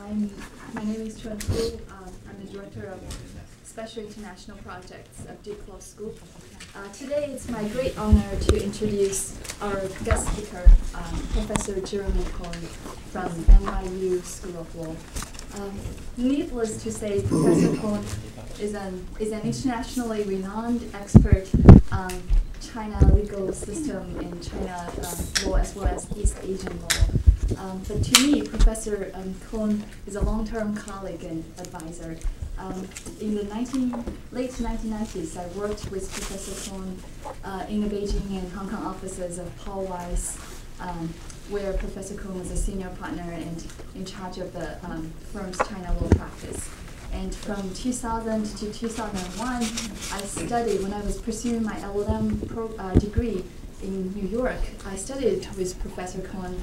My name is Chuan Hu. I'm the Director of Special International Projects at Duke Law School. Today it's my great honor to introduce our guest speaker, Professor Jerome Cohen from NYU School of Law. Needless to say, Professor Cohen is an internationally renowned expert on China legal system in China law as well as East Asian law. But to me, Professor Cohen is a long-term colleague and advisor. In the late 1990s, I worked with Professor Cohen in the Beijing and Hong Kong offices of Paul Weiss, where Professor Cohen was a senior partner and in charge of the firm's China law practice. And from 2000 to 2001, I studied, when I was pursuing my LLM degree in New York, I studied with Professor Cohen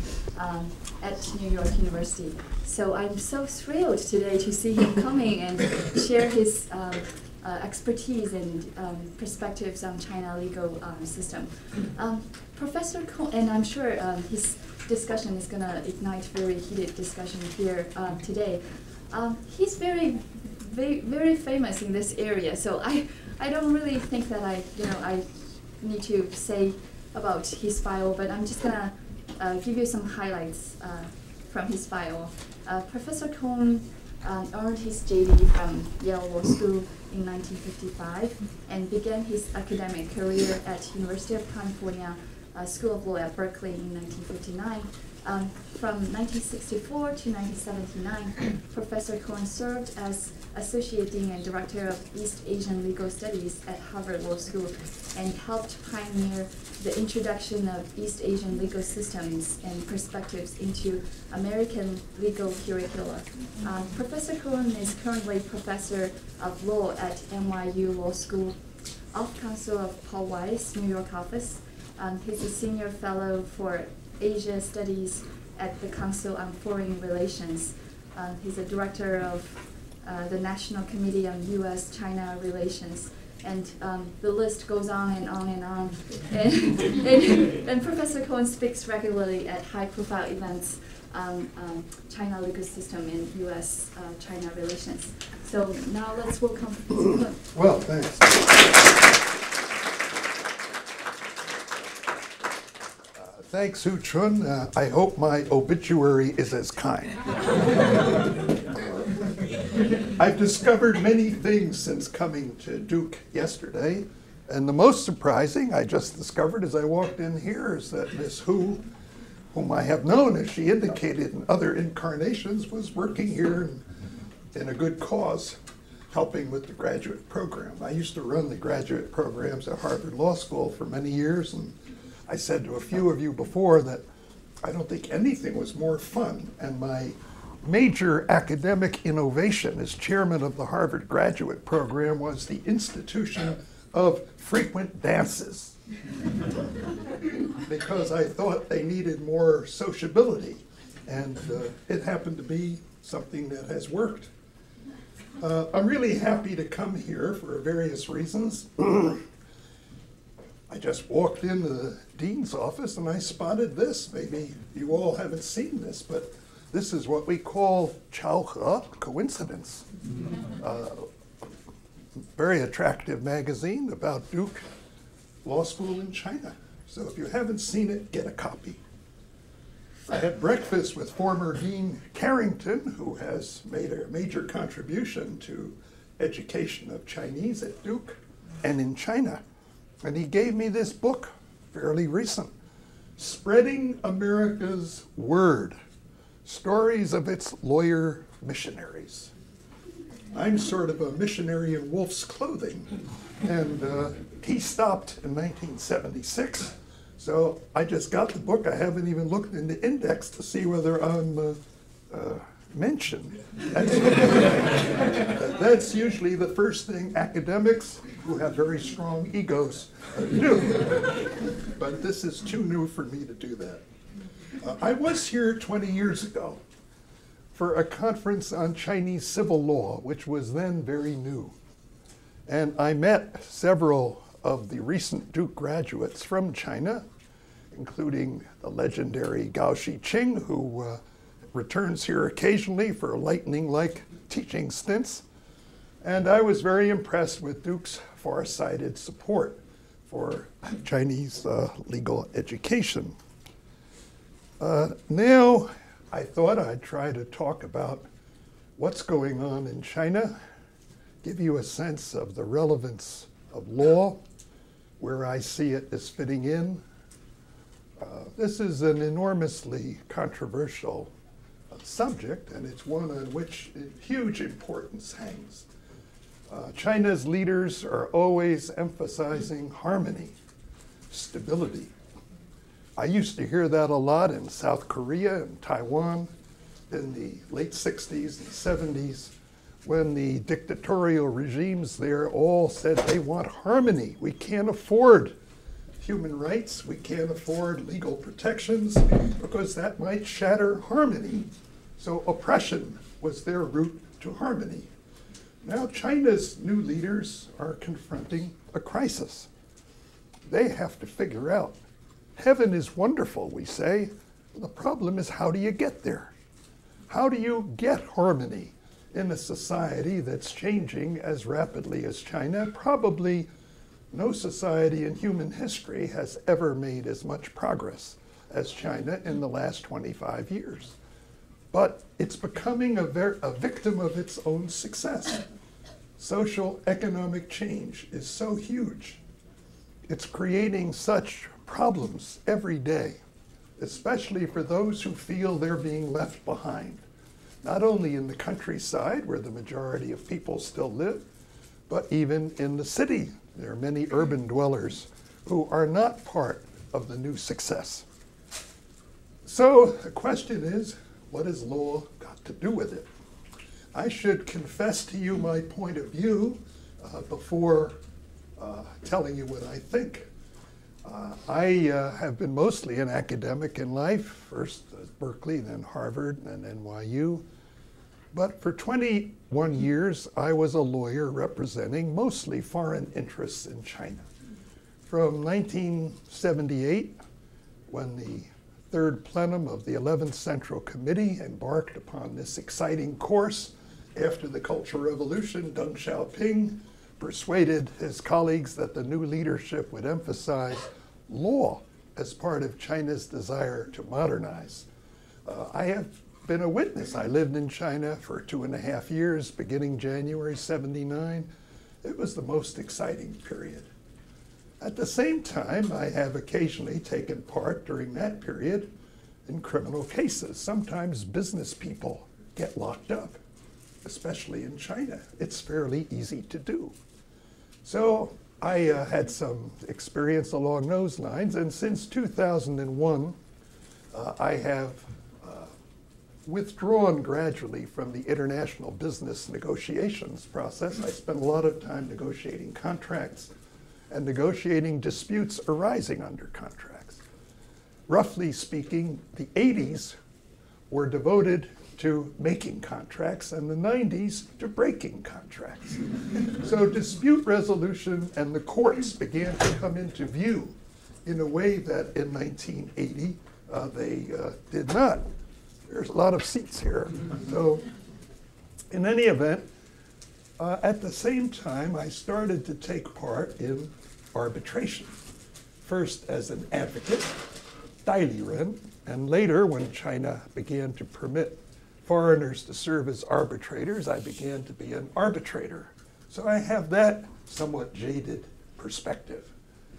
at New York University. So I'm so thrilled today to see him coming and share his expertise and perspectives on China legal system. Professor Cohen, and I'm sure his discussion is going to ignite very heated discussion here today. He's very famous in this area, so I don't really think that I need to say about his bio, but I'm just gonna give you some highlights from his bio. Professor Cohen earned his JD from Yale Law School in 1955 and began his academic career at University of California School of Law at Berkeley in 1959. From 1964 to 1979, Professor Cohen served as Associate Dean and Director of East Asian Legal Studies at Harvard Law School and helped pioneer the introduction of East Asian legal systems and perspectives into American legal curricula. Professor Cohen is currently Professor of Law at NYU Law School, off counsel of Paul Weiss, New York office. He's a senior fellow for Asia Studies at the Council on Foreign Relations. He's a director of the National Committee on U.S.-China Relations, and the list goes on and on and on. And Professor Cohen speaks regularly at high-profile events on China legal system and U.S.-China relations. So now let's welcome Professor Cohen. Well, thanks. Thanks, Hu Chun. I hope my obituary is as kind. I've discovered many things since coming to Duke yesterday, and the most surprising I just discovered as I walked in here is that Miss Hu, whom I have known, as she indicated in other incarnations, was working here in a good cause, helping with the graduate program. I used to run the graduate programs at Harvard Law School for many years, and I said to a few of you before that I don't think anything was more fun, and my major academic innovation as chairman of the Harvard graduate program was the institution of frequent dances, because I thought they needed more sociability, and it happened to be something that has worked. I'm really happy to come here for various reasons. I just walked into the dean's office and I spotted this. Maybe you all haven't seen this, but this is what we call 巧合, coincidence. Very attractive magazine about Duke Law School in China. So if you haven't seen it, get a copy. I had breakfast with former Dean Carrington, who has made a major contribution to education of Chinese at Duke and in China. And he gave me this book, fairly recent, Spreading America's Word, Stories of Its Lawyer Missionaries. I'm sort of a missionary in wolf's clothing, and he stopped in 1976, so I just got the book. I haven't even looked in the index to see whether I'm mentioned. That's usually the first thing academics who have very strong egos do. But this is too new for me to do that. I was here 20 years ago for a conference on Chinese civil law, which was then very new. And I met several of the recent Duke graduates from China, including the legendary Gao Shiqing, who returns here occasionally for lightning-like teaching stints. And I was very impressed with Duke's far-sighted support for Chinese legal education. Now, I thought I'd try to talk about what's going on in China, give you a sense of the relevance of law, where I see it as fitting in. This is an enormously controversial subject, and it's one on which huge importance hangs. China's leaders are always emphasizing harmony, stability. I used to hear that a lot in South Korea and Taiwan in the late 60s and 70s, when the dictatorial regimes there all said they want harmony. We can't afford human rights, we can't afford legal protections, because that might shatter harmony. So oppression was their route to harmony. Now China's new leaders are confronting a crisis. They have to figure out, heaven is wonderful, we say. The problem is, how do you get there? How do you get harmony in a society that's changing as rapidly as China? Probably no society in human history has ever made as much progress as China in the last 25 years. But it's becoming a victim of its own success. Social economic change is so huge. It's creating such problems every day, especially for those who feel they're being left behind, not only in the countryside where the majority of people still live, but even in the city. There are many urban dwellers who are not part of the new success. So the question is, what has law got to do with it? I should confess to you my point of view before telling you what I think. I have been mostly an academic in life, first at Berkeley, then Harvard, and NYU. But for 21 years, I was a lawyer representing mostly foreign interests in China. From 1978, when the third plenum of the 11th Central Committee embarked upon this exciting course after the Cultural Revolution, Deng Xiaoping persuaded his colleagues that the new leadership would emphasize law as part of China's desire to modernize. I have been a witness. I lived in China for 2.5 years, beginning January '79. It was the most exciting period. At the same time, I have occasionally taken part during that period in criminal cases. Sometimes business people get locked up, especially in China. It's fairly easy to do. So I had some experience along those lines, and since 2001, I have withdrawn gradually from the international business negotiations process. I spent a lot of time negotiating contracts and negotiating disputes arising under contracts. Roughly speaking, the 80s were devoted to making contracts and the 90s to breaking contracts. So dispute resolution and the courts began to come into view in a way that in 1980 they did not. There's a lot of seats here. So in any event, at the same time, I started to take part in arbitration. First as an advocate, 代理人, and later when China began to permit foreigners to serve as arbitrators, I began to be an arbitrator. So I have that somewhat jaded perspective.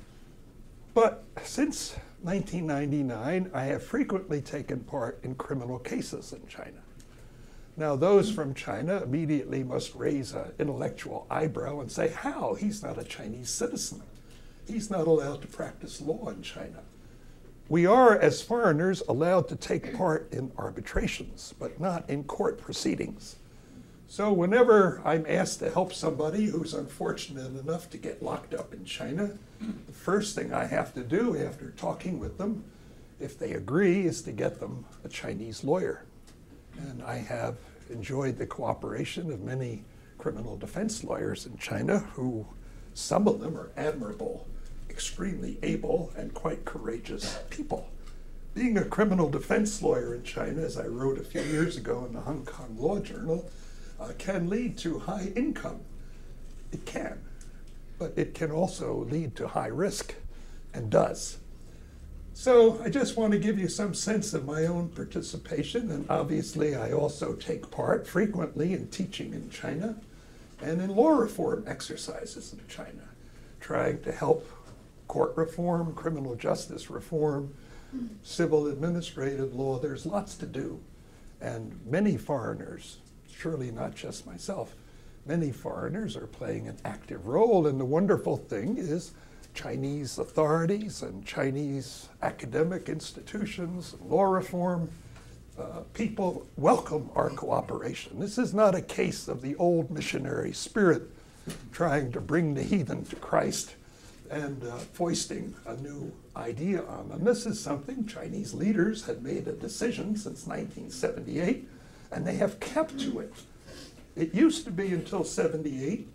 But since 1999, I have frequently taken part in criminal cases in China. Now, those from China immediately must raise an intellectual eyebrow and say, how? He's not a Chinese citizen. He's not allowed to practice law in China. We are, as foreigners, allowed to take part in arbitrations, but not in court proceedings. So whenever I'm asked to help somebody who's unfortunate enough to get locked up in China, the first thing I have to do after talking with them, if they agree, is to get them a Chinese lawyer. And I have enjoyed the cooperation of many criminal defense lawyers in China who, some of them are admirable, extremely able and quite courageous people. being a criminal defense lawyer in China, as I wrote a few years ago in the Hong Kong Law Journal, can lead to high income. It can, but it can also lead to high risk, and does. So I just want to give you some sense of my own participation, and obviously I also take part frequently in teaching in China and in law reform exercises in China, trying to help court reform, criminal justice reform, civil administrative law. There's lots to do. And many foreigners, surely not just myself, many foreigners are playing an active role. And the wonderful thing is Chinese authorities and Chinese academic institutions, law reform, people welcome our cooperation. This is not a case of the old missionary spirit trying to bring the heathen to Christ and foisting a new idea on them. This is something Chinese leaders had made a decision since 1978, and they have kept to it. It used to be until 78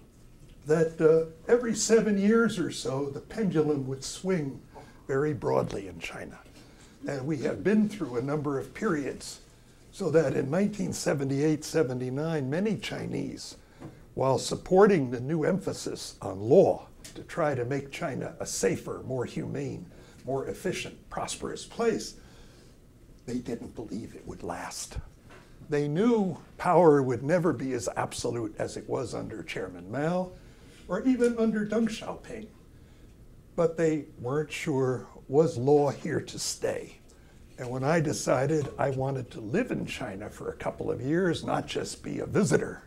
that every 7 years or so, the pendulum would swing very broadly in China. And we have been through a number of periods, so that in 1978-79, many Chinese, while supporting the new emphasis on law to try to make China a safer, more humane, more efficient, prosperous place, they didn't believe it would last. They knew power would never be as absolute as it was under Chairman Mao or even under Deng Xiaoping. But they weren't sure, was law here to stay? And when I decided I wanted to live in China for a couple of years, not just be a visitor,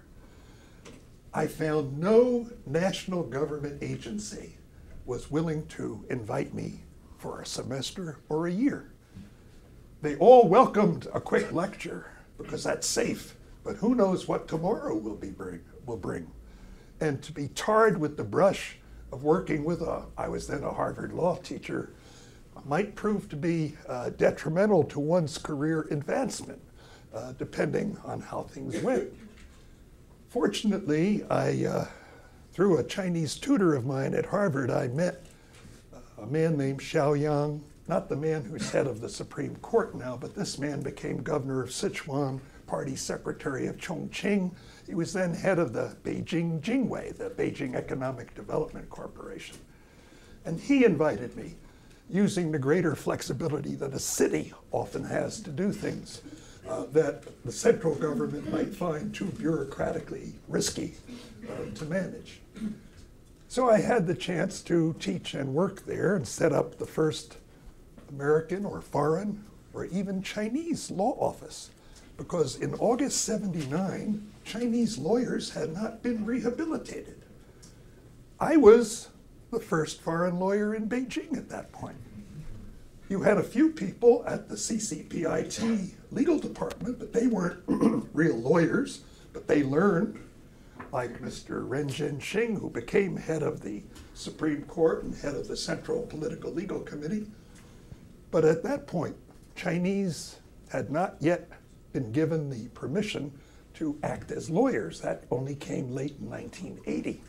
I found no national government agency was willing to invite me for a semester or a year. They all welcomed a quick lecture because that's safe, but who knows what tomorrow will bring. And to be tarred with the brush of working with I was then a Harvard law teacher, might prove to be detrimental to one's career advancement, depending on how things went. Fortunately, through a Chinese tutor of mine at Harvard, I met a man named Xiao Yang, not the man who's head of the Supreme Court now, but this man became governor of Sichuan, party secretary of Chongqing. He was then head of the Beijing Jingwei, the Beijing Economic Development Corporation. And he invited me, using the greater flexibility that a city often has to do things that the central government might find too bureaucratically risky to manage. So I had the chance to teach and work there and set up the first American or foreign or even Chinese law office, because in August '79, Chinese lawyers had not been rehabilitated. I was the first foreign lawyer in Beijing at that point. You had a few people at the CCPIT legal department, but they weren't real lawyers, but they learned, like Mr. Ren Zhenxing, who became head of the Supreme Court and head of the Central Political Legal Committee. But at that point, Chinese had not yet been given the permission to act as lawyers. That only came late in 1980.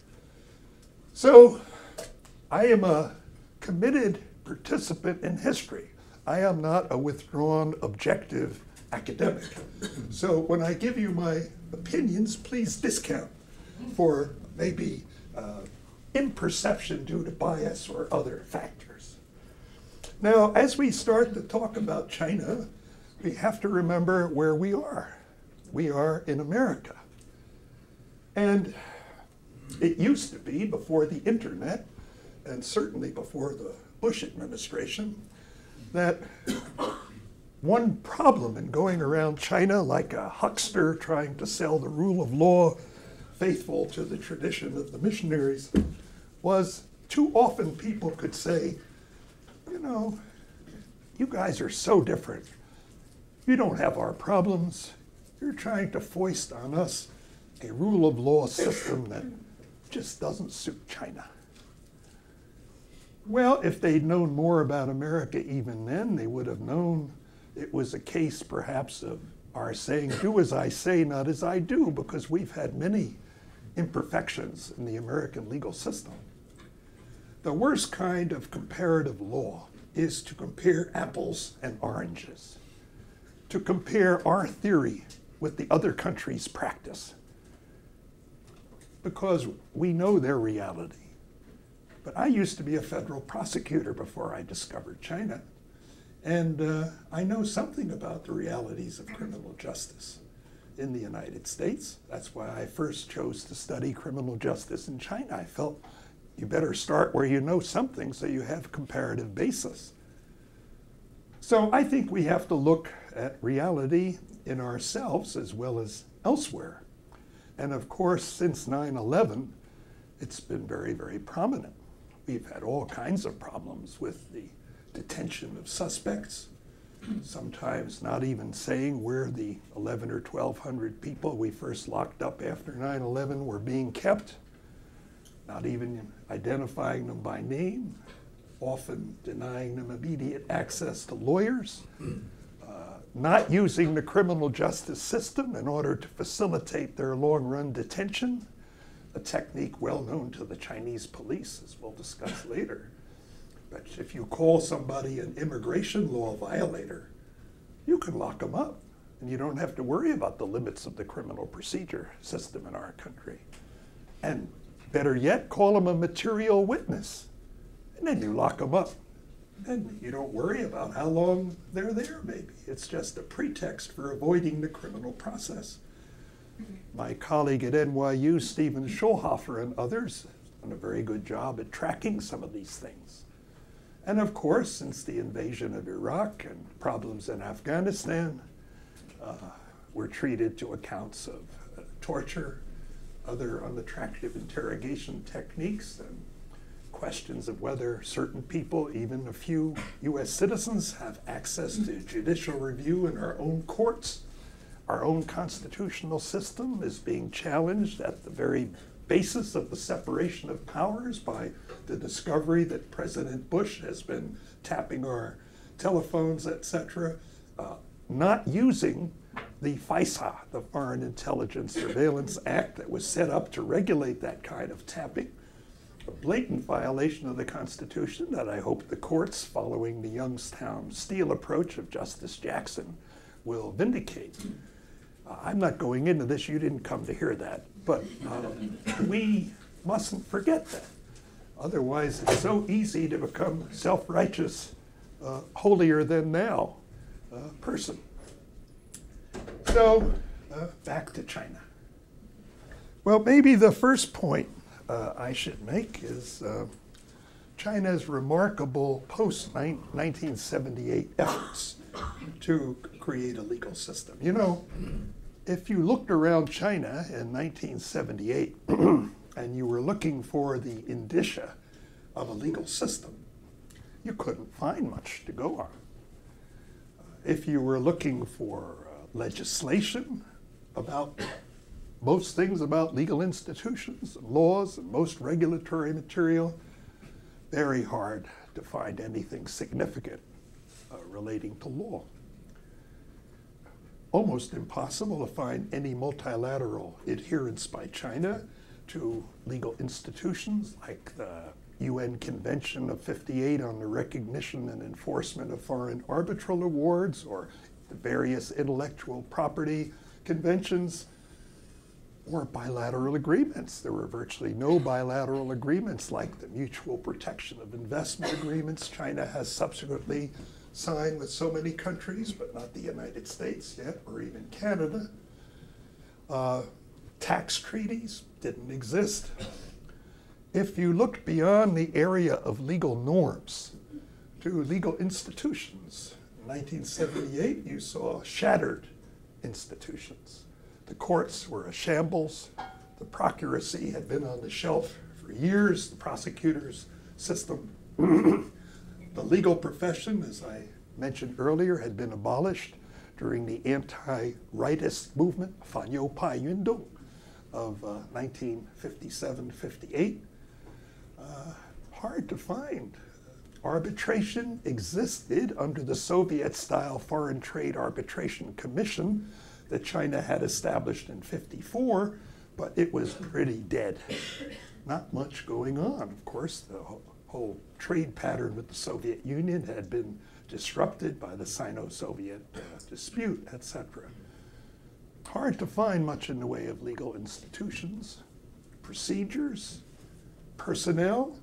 So I am a committed participant in history. I am not a withdrawn, objective academic. So when I give you my opinions, please discount for maybe imperception due to bias or other factors. Now, as we start to talk about China, we have to remember where we are. We are in America. And it used to be, before the internet, and certainly before the Bush administration, that one problem in going around China like a huckster trying to sell the rule of law, faithful to the tradition of the missionaries, was too often people could say, you know, you guys are so different. You don't have our problems. You're trying to foist on us a rule of law system that just doesn't suit China. Well, if they'd known more about America even then, they would have known it was a case perhaps of our saying, do as I say, not as I do, because we've had many imperfections in the American legal system. The worst kind of comparative law is to compare apples and oranges, to compare our theory with the other country's practice, because we know their reality. But I used to be a federal prosecutor before I discovered China, and I know something about the realities of criminal justice in the United States. That's why I first chose to study criminal justice in China. I felt you better start where you know something so you have comparative basis. So I think we have to look at reality in ourselves as well as elsewhere. And of course, since 9/11, it's been very, very prominent. We've had all kinds of problems with the detention of suspects, sometimes not even saying where the 11 or 1,200 people we first locked up after 9/11 were being kept, not even identifying them by name, often denying them immediate access to lawyers, not using the criminal justice system in order to facilitate their long-run detention, a technique well known to the Chinese police, as we'll discuss later. But if you call somebody an immigration law violator, you can lock them up, and you don't have to worry about the limits of the criminal procedure system in our country. And better yet, call them a material witness, and then you lock them up. And you don't worry about how long they're there, maybe. It's just a pretext for avoiding the criminal process. My colleague at NYU, Stephen Schulhofer, and others have done a very good job at tracking some of these things. And of course, since the invasion of Iraq and problems in Afghanistan, we're treated to accounts of torture, other unattractive interrogation techniques, and questions of whether certain people, even a few US citizens, have access to judicial review in our own courts. Our own constitutional system is being challenged at the very basis of the separation of powers by the discovery that President Bush has been tapping our telephones, etc., not using the FISA, the Foreign Intelligence Surveillance Act that was set up to regulate that kind of tapping. A blatant violation of the Constitution that I hope the courts, following the Youngstown Steel approach of Justice Jackson, will vindicate. I'm not going into this, you didn't come to hear that, but we mustn't forget that. Otherwise, it's so easy to become self-righteous, holier than thou person. So, back to China. Well, maybe the first point I should make is China's remarkable post-1978 efforts to create a legal system. You know, if you looked around China in 1978 and you were looking for the indicia of a legal system, you couldn't find much to go on. If you were looking for legislation about most things about legal institutions, and laws, and most regulatory material, very hard to find anything significant relating to law. Almost impossible to find any multilateral adherence by China to legal institutions like the UN Convention of '58 on the recognition and enforcement of foreign arbitral awards, or the various intellectual property conventions, or bilateral agreements. There were virtually no bilateral agreements like the mutual protection of investment agreements China has subsequently signed with so many countries, but not the United States yet, or even Canada. Tax treaties didn't exist. If you looked beyond the area of legal norms to legal institutions, in 1978 you saw shattered institutions. The courts were a shambles. The procuracy had been on the shelf for years. The prosecutor's system, the legal profession, as I mentioned earlier, had been abolished during the anti-rightist movement, 反右派运动, of 1957-58. Hard to find. Arbitration existed under the Soviet-style Foreign Trade Arbitration Commission that China had established in '54, but it was pretty dead. Not much going on. Of course, the whole trade pattern with the Soviet Union had been disrupted by the Sino-Soviet dispute, etc. Hard to find much in the way of legal institutions, procedures, personnel.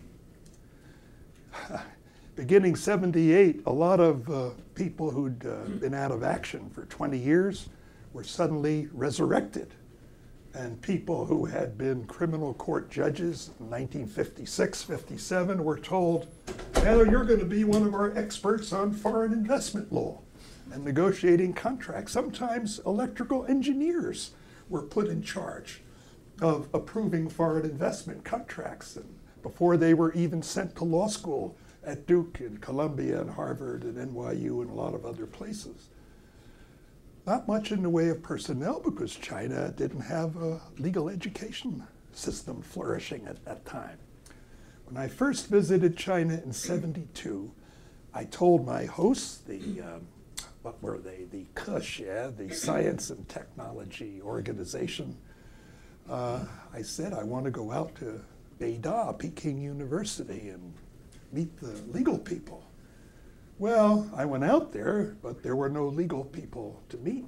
Beginning 78, a lot of people who'd been out of action for 20 years were suddenly resurrected. And people who had been criminal court judges in 1956, 57 were told, now you're going to be one of our experts on foreign investment law and negotiating contracts. Sometimes electrical engineers were put in charge of approving foreign investment contracts, and before they were even sent to law school at Duke and Columbia and Harvard and NYU and a lot of other places. Not much in the way of personnel because China didn't have a legal education system flourishing at that time. When I first visited China in '72, I told my hosts, what were they, the KUSH, yeah, the Science and Technology Organization, I said I want to go out to Beida, Peking University, and meet the legal people. Well, I went out there, but there were no legal people to meet.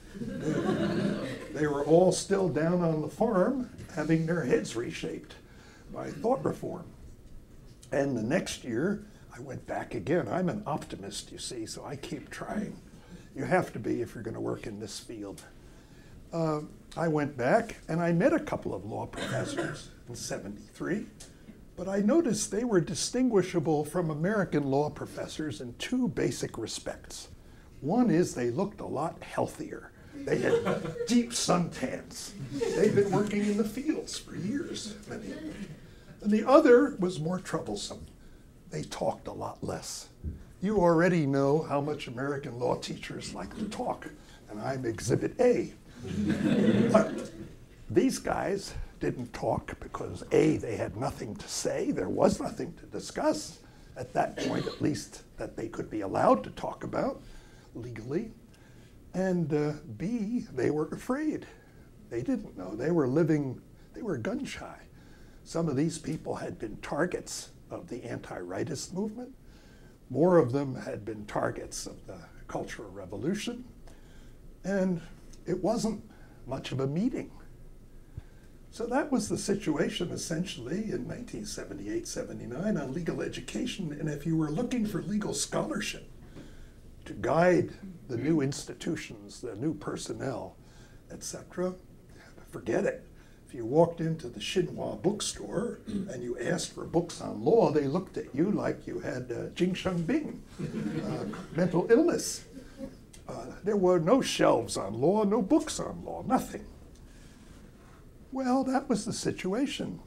They were all still down on the farm having their heads reshaped by thought reform. And the next year, I went back again. I'm an optimist, you see, so I keep trying. You have to be if you're going to work in this field. I went back and I met a couple of law professors in '73. But I noticed they were distinguishable from American law professors in two basic respects. One is they looked a lot healthier. They had deep suntans. They'd been working in the fields for years, many of them. And the other was more troublesome. They talked a lot less. You already know how much American law teachers like to talk, and I'm Exhibit A. But these guys didn't talk because A, they had nothing to say, there was nothing to discuss at that point, at least that they could be allowed to talk about legally, and B, they were afraid. They didn't know. They were gun shy. Some of these people had been targets of the anti-rightist movement. More of them had been targets of the Cultural Revolution, and it wasn't much of a meeting. So that was the situation essentially in 1978-79 on legal education. And if you were looking for legal scholarship to guide the new institutions, the new personnel, etc., forget it. If you walked into the Xinhua bookstore and you asked for books on law, they looked at you like you had Jing Sheng Bing, mental illness. There were no shelves on law, no books on law, nothing. Well, that was the situation.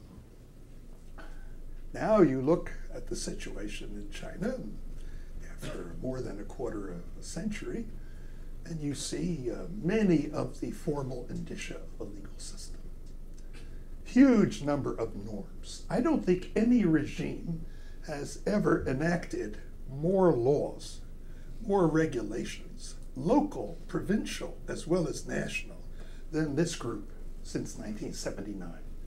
Now you look at the situation in China after more than a quarter of a century, and you see many of the formal indicia of a legal system. Huge number of norms. I don't think any regime has ever enacted more laws, more regulations, local, provincial, as well as national, than this group since 1979.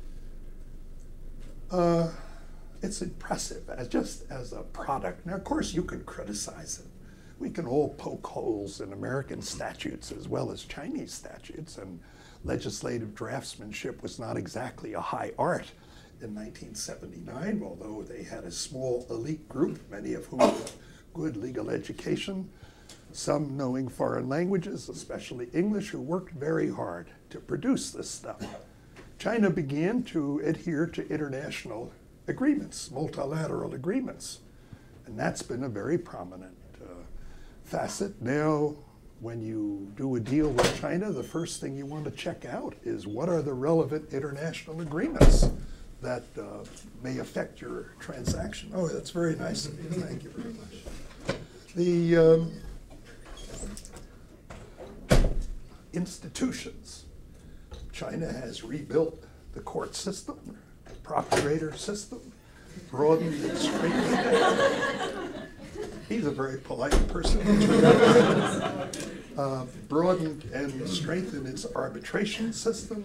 It's impressive just as a product. Now, of course, you can criticize it. We can all poke holes in American statutes as well as Chinese statutes, and legislative draftsmanship was not exactly a high art in 1979, although they had a small elite group, many of whom had good legal education, some knowing foreign languages, especially English, who worked very hard to produce this stuff. China began to adhere to international agreements, multilateral agreements, and that's been a very prominent facet. Now, when you do a deal with China, the first thing you want to check out is what are the relevant international agreements that may affect your transaction. Oh, that's very nice of you. Thank you very much. The institutions. China has rebuilt the court system, the procurator system, broadened and strengthened. He's a very polite person. Broadened and strengthened its arbitration system,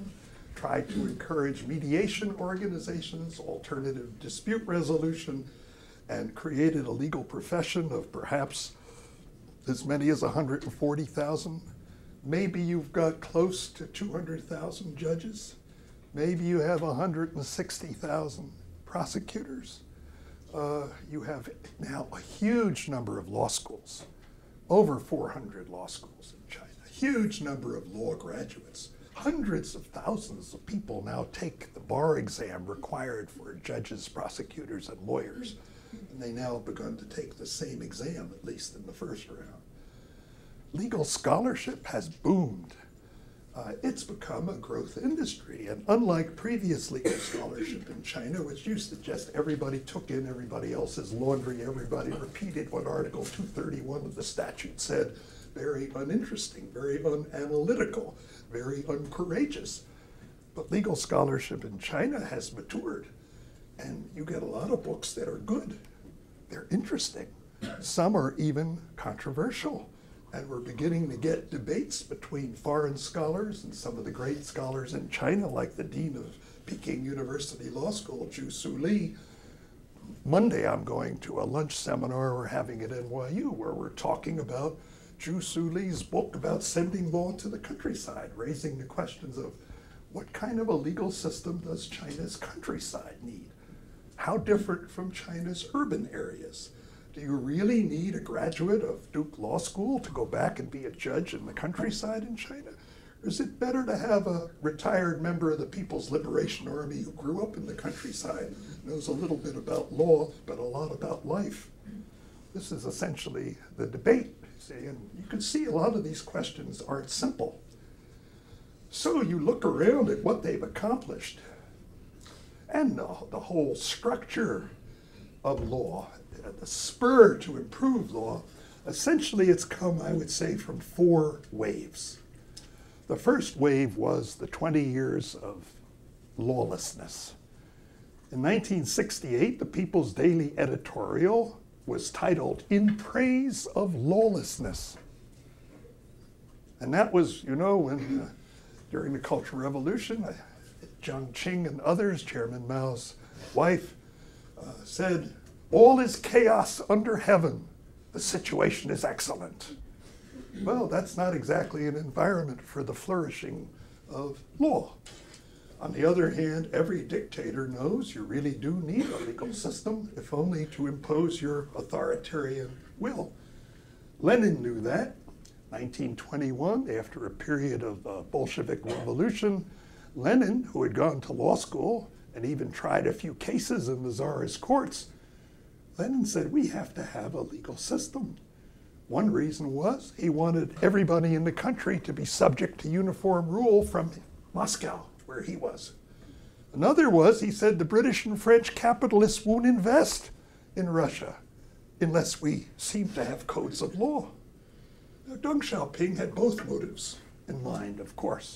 tried to encourage mediation organizations, alternative dispute resolution, and created a legal profession of perhaps as many as 140,000. Maybe you've got close to 200,000 judges. Maybe you have 160,000 prosecutors. You have now a huge number of law schools, over 400 law schools in China, a huge number of law graduates. Hundreds of thousands of people now take the bar exam required for judges, prosecutors, and lawyers. And they now have begun to take the same exam, at least in the first round. Legal scholarship has boomed. It's become a growth industry. And unlike previous legal scholarship in China, which used to just everybody took in everybody else's laundry, everybody repeated what Article 231 of the statute said, very uninteresting, very unanalytical, very uncourageous. But legal scholarship in China has matured, and you get a lot of books that are good. They're interesting. Some are even controversial. And we're beginning to get debates between foreign scholars and some of the great scholars in China, like the dean of Peking University Law School, Zhu Li. Monday, I'm going to a lunch seminar we're having at NYU where we're talking about Zhu Li's book about sending law to the countryside, raising the questions of what kind of a legal system does China's countryside need? How different from China's urban areas? Do you really need a graduate of Duke Law School to go back and be a judge in the countryside in China? Or is it better to have a retired member of the People's Liberation Army who grew up in the countryside, knows a little bit about law, but a lot about life? This is essentially the debate, see, and you can see a lot of these questions aren't simple. So you look around at what they've accomplished and the whole structure of law, the spur to improve law. Essentially, it's come, I would say, from 4 waves. The first wave was the 20 years of lawlessness. In 1968, the People's Daily editorial was titled, "In Praise of Lawlessness." And that was, you know, when during the Cultural Revolution, Jiang Qing and others, Chairman Mao's wife, said, "All is chaos under heaven. The situation is excellent." Well, that's not exactly an environment for the flourishing of law. On the other hand, every dictator knows you really do need a legal system, if only to impose your authoritarian will. Lenin knew that. 1921, after a period of Bolshevik revolution, Lenin, who had gone to law school and even tried a few cases in the Tsarist courts, Lenin said, we have to have a legal system. One reason was he wanted everybody in the country to be subject to uniform rule from Moscow, where he was. Another was, he said, the British and French capitalists won't invest in Russia unless we seem to have codes of law. Now, Deng Xiaoping had both motives in mind, of course.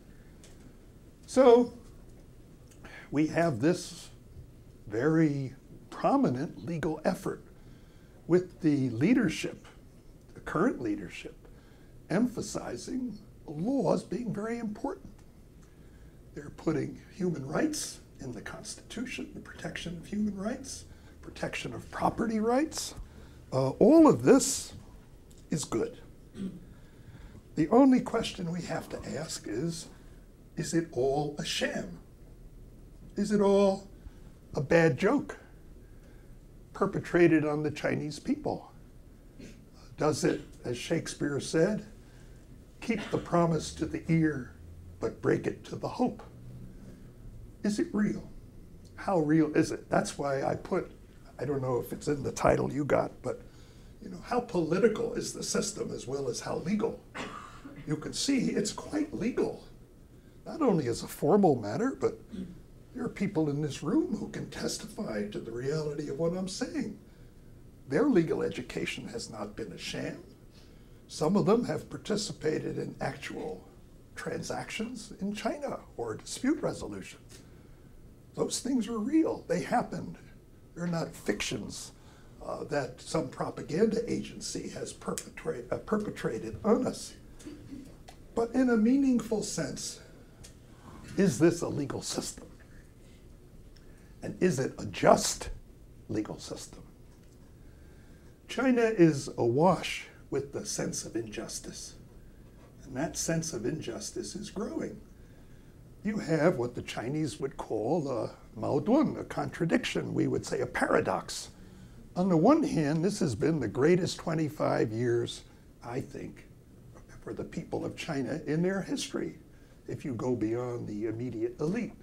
So we have this very prominent legal effort with the leadership, the current leadership, emphasizing laws being very important. They're putting human rights in the Constitution, the protection of human rights, protection of property rights. All of this is good. The only question we have to ask is it all a sham? Is it all a bad joke perpetrated on the Chinese people? Does it, as Shakespeare said, keep the promise to the ear, but break it to the hope? Is it real? How real is it? That's why I put, I don't know if it's in the title you got, but you know, how political is the system as well as how legal? You can see it's quite legal, not only as a formal matter, but there are people in this room who can testify to the reality of what I'm saying. Their legal education has not been a sham. Some of them have participated in actual transactions in China or dispute resolution. Those things are real. They happened. They're not fictions that some propaganda agency has perpetrated on us. But in a meaningful sense, is this a legal system? And is it a just legal system? China is awash with the sense of injustice. And that sense of injustice is growing. You have what the Chinese would call a maodun, a contradiction, we would say a paradox. On the one hand, this has been the greatest 25 years, I think, for the people of China in their history, if you go beyond the immediate elite.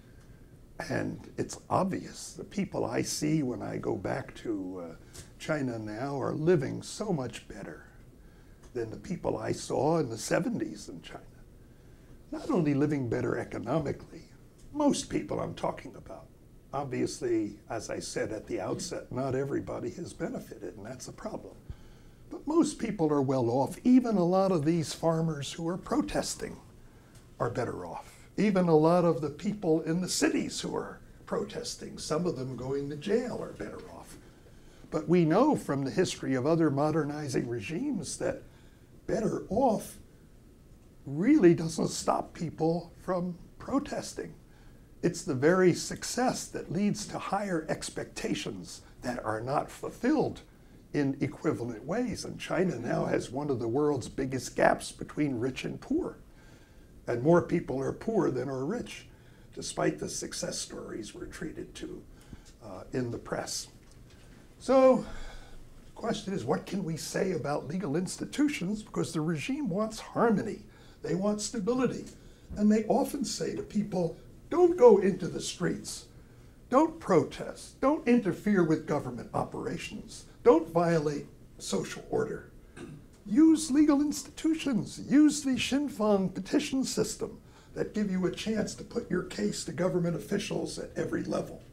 And it's obvious. The people I see when I go back to China now are living so much better than the people I saw in the 70s in China. Not only living better economically, most people I'm talking about. Obviously, as I said at the outset, not everybody has benefited, and that's a problem. But most people are well off. Even a lot of these farmers who are protesting are better off. Even a lot of the people in the cities who are protesting, some of them going to jail, are better off. But we know from the history of other modernizing regimes that better off really doesn't stop people from protesting. It's the very success that leads to higher expectations that are not fulfilled in equivalent ways. And China now has one of the world's biggest gaps between rich and poor. And more people are poor than are rich, despite the success stories we're treated to in the press. So the question is, what can we say about legal institutions? Because the regime wants harmony. They want stability. And they often say to people, don't go into the streets. Don't protest. Don't interfere with government operations. Don't violate social order. Use legal institutions. Use the Xinfang petition system that give you a chance to put your case to government officials at every level.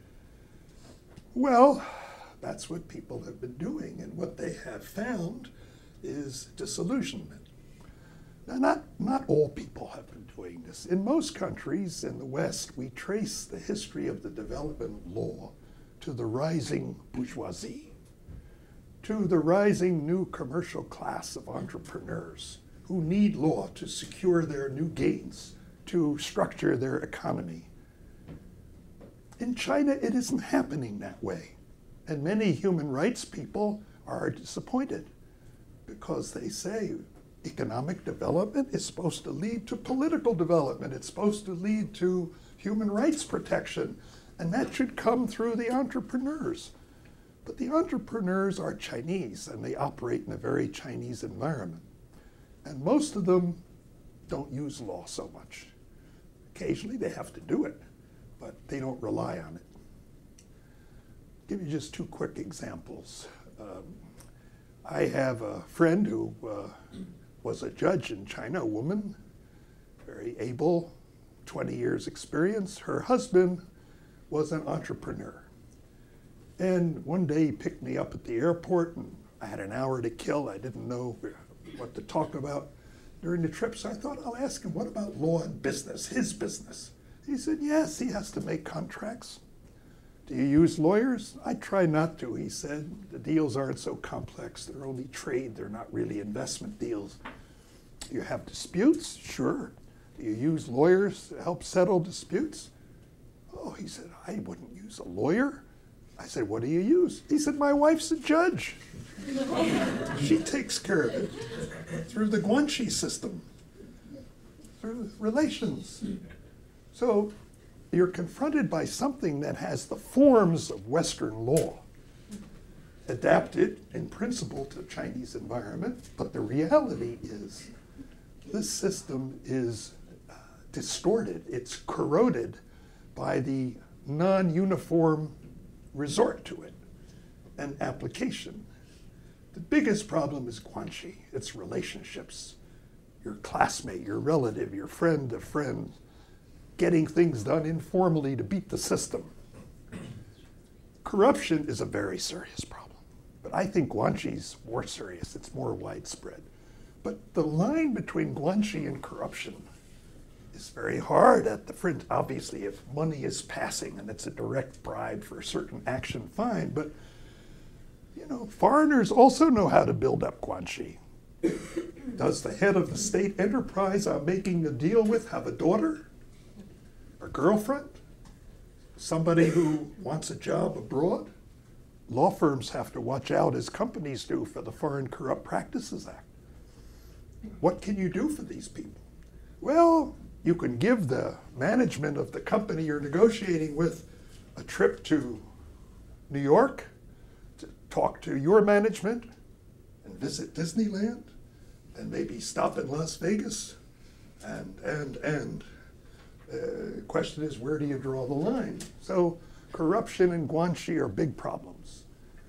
Well, that's what people have been doing, and what they have found is disillusionment. Now, not all people have been doing this. In most countries in the West, we trace the history of the development of law to the rising bourgeoisie, to the rising new commercial class of entrepreneurs who need law to secure their new gains, to structure their economy. In China, it isn't happening that way. And many human rights people are disappointed because they say economic development is supposed to lead to political development. It's supposed to lead to human rights protection. And that should come through the entrepreneurs. But the entrepreneurs are Chinese, and they operate in a very Chinese environment. And most of them don't use law so much. Occasionally they have to do it, but they don't rely on it. I'll give you just two quick examples. I have a friend who was a judge in China, a woman, very able, 20 years experience. Her husband was an entrepreneur. And one day he picked me up at the airport, and I had an hour to kill. I didn't know what to talk about during the trip, so I thought I'll ask him, what about law and business, his business? He said, yes, he has to make contracts. Do you use lawyers? I try not to, he said. The deals aren't so complex. They're only trade. They're not really investment deals. You have disputes? Sure. Do you use lawyers to help settle disputes? Oh, he said, I wouldn't use a lawyer. I said, what do you use? He said, my wife's a judge. She takes care of it through the guanxi system, through relations. So you're confronted by something that has the forms of Western law, adapted in principle to the Chinese environment, but the reality is this system is distorted. It's corroded by the non-uniform resort to it and application. The biggest problem is guanxi. It's relationships. Your classmate, your relative, your friend of friends, getting things done informally to beat the system. Corruption is a very serious problem, but I think guanxi is more serious. It's more widespread. But the line between guanxi and corruption is very hard at the fringe. Obviously, if money is passing and it's a direct bribe for a certain action, fine. But you know, foreigners also know how to build up guanxi. Does the head of the state enterprise I'm making a deal with have a daughter? A girlfriend? Somebody who wants a job abroad? Law firms have to watch out, as companies do, for the Foreign Corrupt Practices Act. What can you do for these people? Well, you can give the management of the company you're negotiating with a trip to New York to talk to your management and visit Disneyland and maybe stop in Las Vegas and. The question is, where do you draw the line? So corruption and Guanxi are big problems.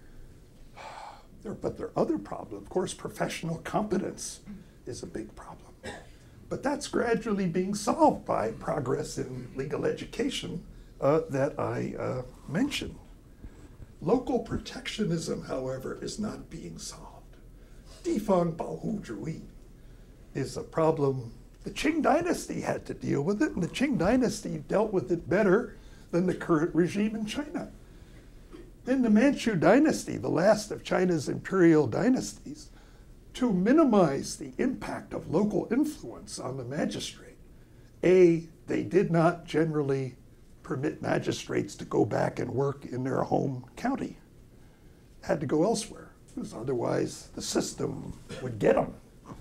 But there are other problems. Of course, professional competence is a big problem. But that's gradually being solved by progress in legal education that I mentioned. Local protectionism, however, is not being solved. Difang Baohu Zhui is a problem. The Qing dynasty had to deal with it, and the Qing dynasty dealt with it better than the current regime in China. In the Manchu dynasty, the last of China's imperial dynasties, to minimize the impact of local influence on the magistrate, they did not generally permit magistrates to go back and work in their home county. Had to go elsewhere, because otherwise the system would get them.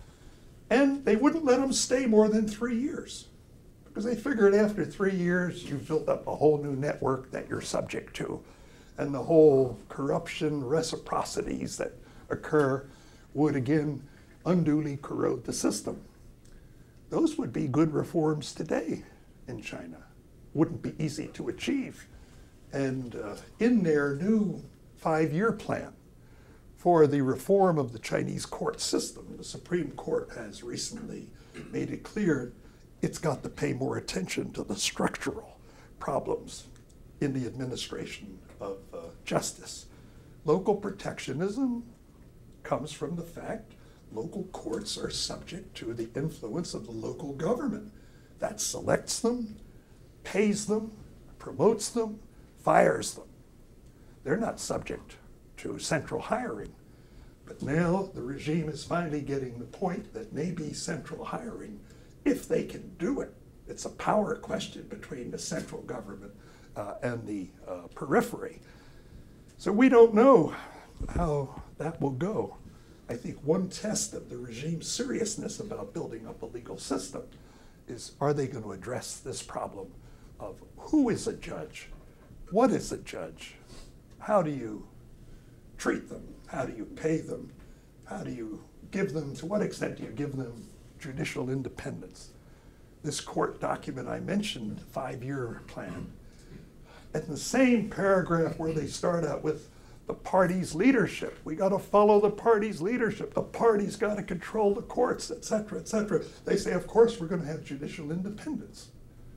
And they wouldn't let them stay more than 3 years, because they figured after 3 years, you've built up a whole new network that you're subject to. And the whole corruption reciprocities that occur would again unduly corrode the system. Those would be good reforms today in China. Wouldn't be easy to achieve. And in their new 5-year plan, for the reform of the Chinese court system, the Supreme Court has recently made it clear it's got to pay more attention to the structural problems in the administration of justice. Local protectionism comes from the fact local courts are subject to the influence of the local government. That selects them, pays them, promotes them, fires them. They're not subject to central hiring. But now the regime is finally getting the point that maybe central hiring, if they can do it, it's a power question between the central government and the periphery. So we don't know how that will go. I think one test of the regime's seriousness about building up a legal system is, are they going to address this problem of who is a judge? What is a judge? How do you treat them? How do you pay them? How do you give them, to what extent do you give them judicial independence? This court document I mentioned, 5-year plan, in the same paragraph where they start out with the party's leadership, we got to follow the party's leadership, the party's got to control the courts, et cetera, they say, of course, we're going to have judicial independence.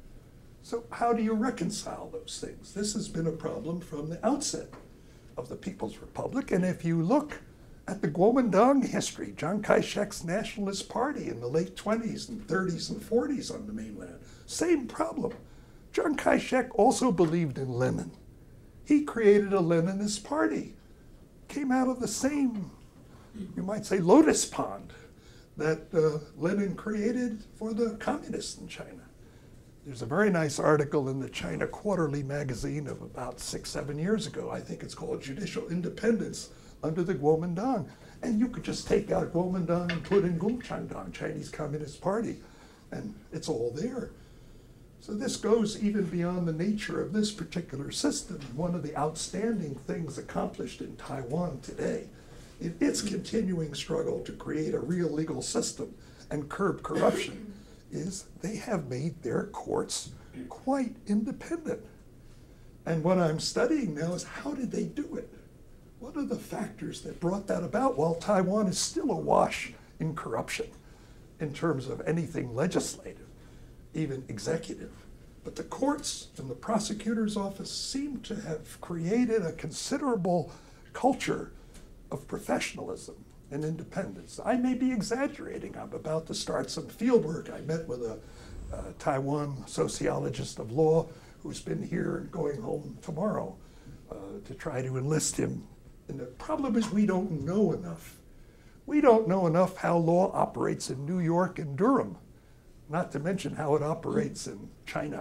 So how do you reconcile those things? This has been a problem from the outset of the People's Republic. And if you look at the Kuomintang history, Chiang Kai-shek's Nationalist Party in the late 20s and 30s and 40s on the mainland, same problem. Chiang Kai-shek also believed in Lenin. He created a Leninist party. Came out of the same, you might say, lotus pond that Lenin created for the communists in China. There's a very nice article in the China Quarterly magazine of about 6-7 years ago. I think it's called Judicial Independence under the Kuomintang. And you could just take out Kuomintang and put in Gomchangdang, Chinese Communist Party, and it's all there. So this goes even beyond the nature of this particular system. One of the outstanding things accomplished in Taiwan today, in its continuing struggle to create a real legal system and curb corruption, is they have made their courts quite independent. And what I'm studying now is, how did they do it? What are the factors that brought that about while Taiwan is still awash in corruption in terms of anything legislative, even executive? But the courts and the prosecutor's office seem to have created a considerable culture of professionalism and independence. I may be exaggerating. I'm about to start some field work. I met with a Taiwan sociologist of law who's been here and going home tomorrow to try to enlist him. And the problem is, we don't know enough. We don't know enough how law operates in New York and Durham, not to mention how it operates in China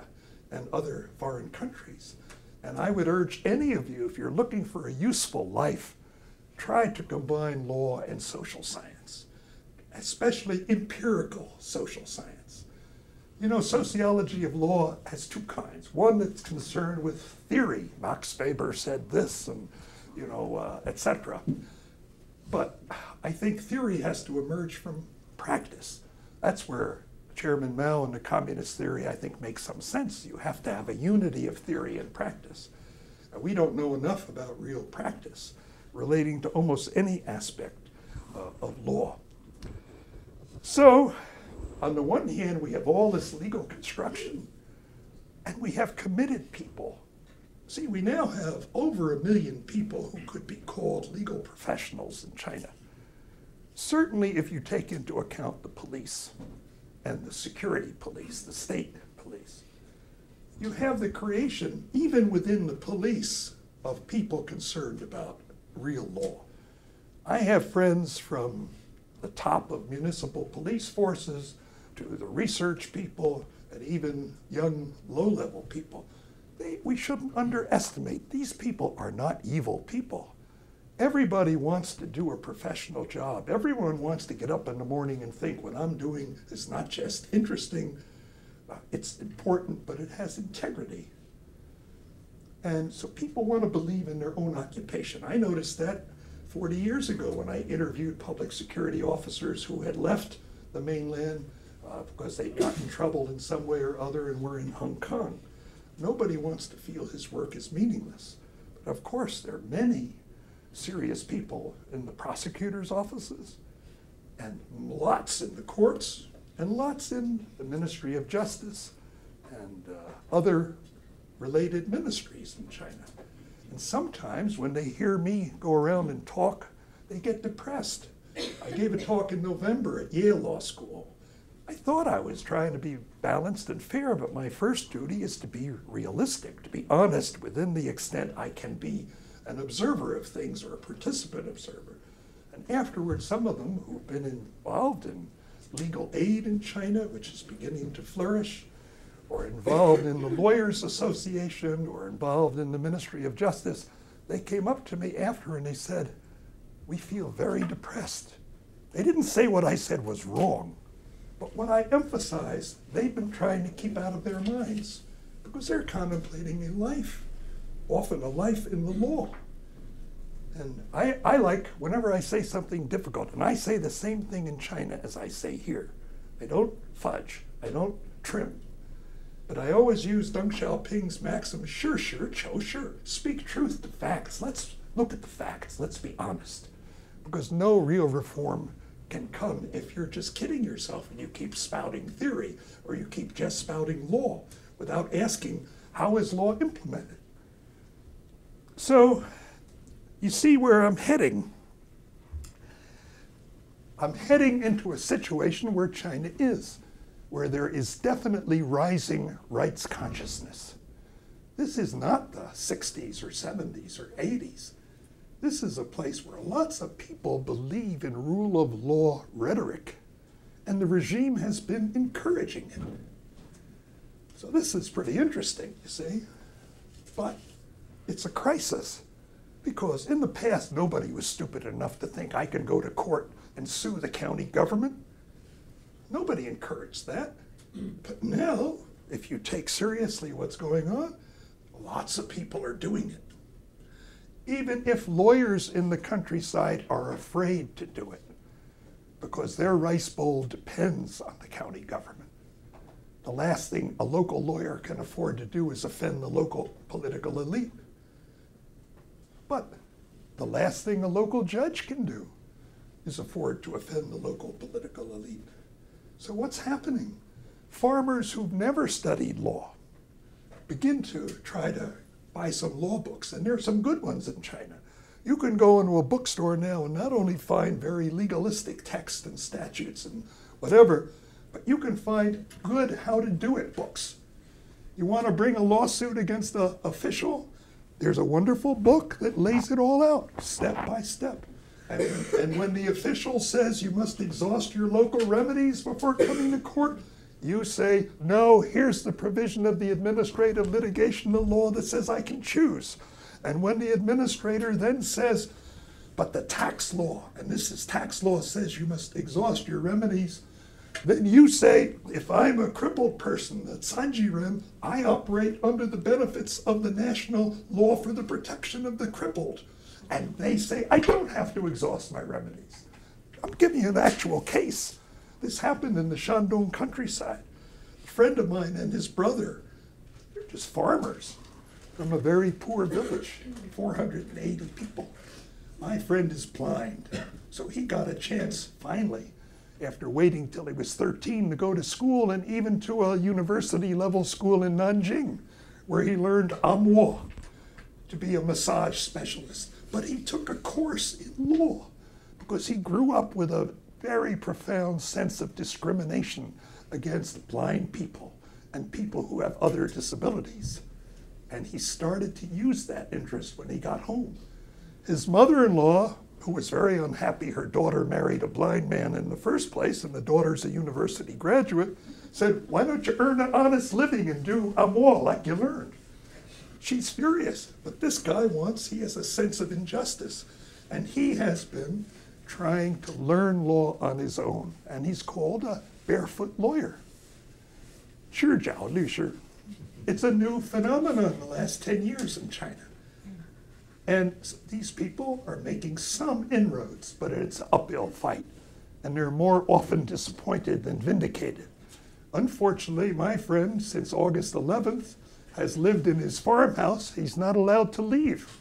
and other foreign countries. And I would urge any of you, if you're looking for a useful life, try to combine law and social science, especially empirical social science. You know, sociology of law has two kinds. One that's concerned with theory. Max Weber said this, and etc. But I think theory has to emerge from practice. That's where Chairman Mao and the communist theory, I think, makes some sense. You have to have a unity of theory and practice. We don't know enough about real practice relating to almost any aspect of law. So, on the one hand, we have all this legal construction, and we have committed people. See, we now have over 1 million people who could be called legal professionals in China. Certainly, if you take into account the police and the security police, the state police, you have the creation, even within the police, of people concerned about real law. I have friends from the top of municipal police forces to the research people and even young low-level people. We shouldn't underestimate. These people are not evil people. Everybody wants to do a professional job. Everyone wants to get up in the morning and think what I'm doing is not just interesting, it's important, but it has integrity. And so people want to believe in their own occupation. I noticed that 40 years ago when I interviewed public security officers who had left the mainland because they got in trouble in some way or other and were in Hong Kong. Nobody wants to feel his work is meaningless. But of course, there are many serious people in the prosecutor's offices, and lots in the courts, and lots in the Ministry of Justice, and other related ministries in China. And sometimes when they hear me go around and talk, they get depressed. I gave a talk in November at Yale Law School. I thought I was trying to be balanced and fair, but my first duty is to be realistic, to be honest within the extent I can be an observer of things or a participant observer. And afterwards, some of them who've been involved in legal aid in China, which is beginning to flourish, or involved in the Lawyers Association, or involved in the Ministry of Justice, they came up to me after and they said, "We feel very depressed." They didn't say what I said was wrong, but what I emphasized, they've been trying to keep out of their minds because they're contemplating a life, often a life in the law. And I like, whenever I say something difficult, and I say the same thing in China as I say here. I don't fudge, I don't trim. But I always use Deng Xiaoping's maxim, sure, cho, sure. Speak truth to facts. Let's look at the facts. Let's be honest. Because no real reform can come if you're just kidding yourself and you keep spouting theory or you keep just spouting law without asking, how is law implemented? So, you see where I'm heading. I'm heading into a situation where China is, where there is definitely rising rights consciousness. This is not the 60s or 70s or 80s. This is a place where lots of people believe in rule of law rhetoric, and the regime has been encouraging it. So this is pretty interesting, you see, but it's a crisis, because in the past, nobody was stupid enough to think I can go to court and sue the county government. Nobody encouraged that. But now, if you take seriously what's going on, lots of people are doing it. Even if lawyers in the countryside are afraid to do it, because their rice bowl depends on the county government. The last thing a local lawyer can afford to do is offend the local political elite. But the last thing a local judge can do is afford to offend the local political elite. So what's happening? Farmers who've never studied law begin to try to buy some law books, and there are some good ones in China. You can go into a bookstore now and not only find very legalistic texts and statutes and whatever, but you can find good how to do it books. You want to bring a lawsuit against an official? There's a wonderful book that lays it all out, step by step. And when the official says you must exhaust your local remedies before coming to court, You say, no, here's the provision of the administrative litigation law that says I can choose. And when the administrator then says, but the tax law, and this is tax law, says you must exhaust your remedies, then you say, if I'm a crippled person, the Sanjiren, I operate under the benefits of the national law for the protection of the crippled. And they say, I don't have to exhaust my remedies. I'm giving you an actual case. This happened in the Shandong countryside. A friend of mine and his brother, they're just farmers from a very poor village, 480 people. My friend is blind, so he got a chance, finally, after waiting till he was 13 to go to school, and even to a university-level school in Nanjing, where he learned Amwo, to be a massage specialist. But he took a course in law because he grew up with a very profound sense of discrimination against blind people and people who have other disabilities. And he started to use that interest when he got home. His mother-in-law, who was very unhappy her daughter married a blind man in the first place, and the daughter's a university graduate, said, why don't you earn an honest living and do Amwo like you learned? She's furious, but this guy he has a sense of injustice, and he has been trying to learn law on his own, and he's called a barefoot lawyer. 智角律师. It's a new phenomenon in the last 10 years in China. And these people are making some inroads, but it's an uphill fight, and they're more often disappointed than vindicated. Unfortunately, my friend, since August 11th, has lived in his farmhouse. He's not allowed to leave.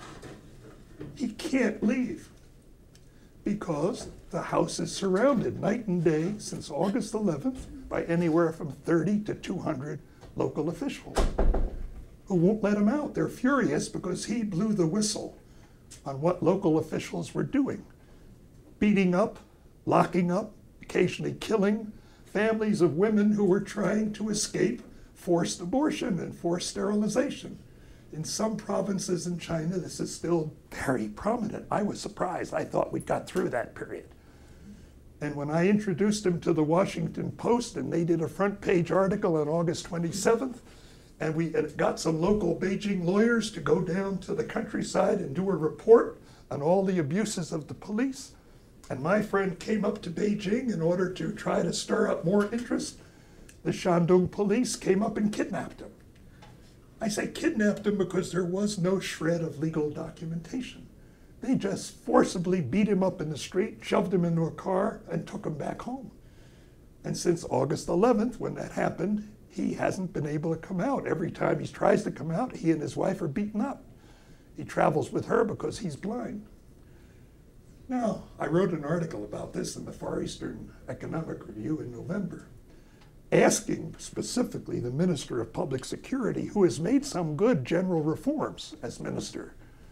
He can't leave because the house is surrounded night and day since August 11th by anywhere from 30 to 200 local officials who won't let him out. They're furious because he blew the whistle on what local officials were doing. Beating up, locking up, occasionally killing families of women who were trying to escape forced abortion and forced sterilization. In some provinces in China, this is still very prominent. I was surprised. I thought we'd got through that period. And when I introduced him to the Washington Post, and they did a front page article on August 27th, and we got some local Beijing lawyers to go down to the countryside and do a report on all the abuses of the police. And my friend came up to Beijing in order to try to stir up more interest. The Shandong police came up and kidnapped him. I say kidnapped him because there was no shred of legal documentation. They just forcibly beat him up in the street, shoved him into a car, and took him back home. And since August 11th, when that happened, he hasn't been able to come out. Every time he tries to come out, he and his wife are beaten up. He travels with her because he's blind. Now, I wrote an article about this in the Far Eastern Economic Review in November, asking specifically the Minister of Public Security, who has made some good general reforms as Minister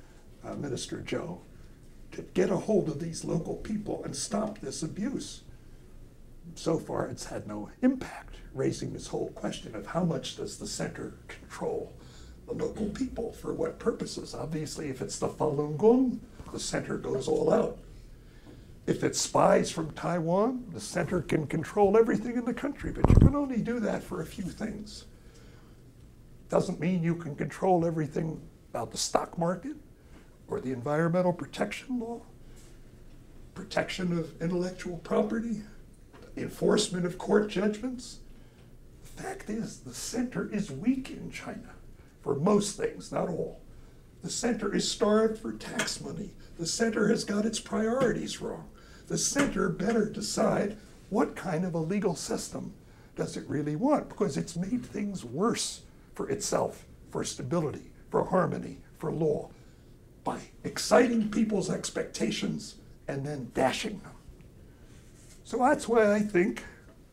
Zhou, to get a hold of these local people and stop this abuse. So far, it's had no impact, raising this whole question of how much does the center control the local people, for what purposes? Obviously, if it's the Falun Gong, the center goes all out. If it's spies from Taiwan, the center can control everything in the country, but you can only do that for a few things. Doesn't mean you can control everything about the stock market or the environmental protection law, protection of intellectual property, enforcement of court judgments. The fact is, the center is weak in China for most things, not all. The center is starved for tax money. The center has got its priorities wrong. The center better decide what kind of a legal system does it really want, because it's made things worse for itself, for stability, for harmony, for law, by exciting people's expectations and then dashing them. So that's why I think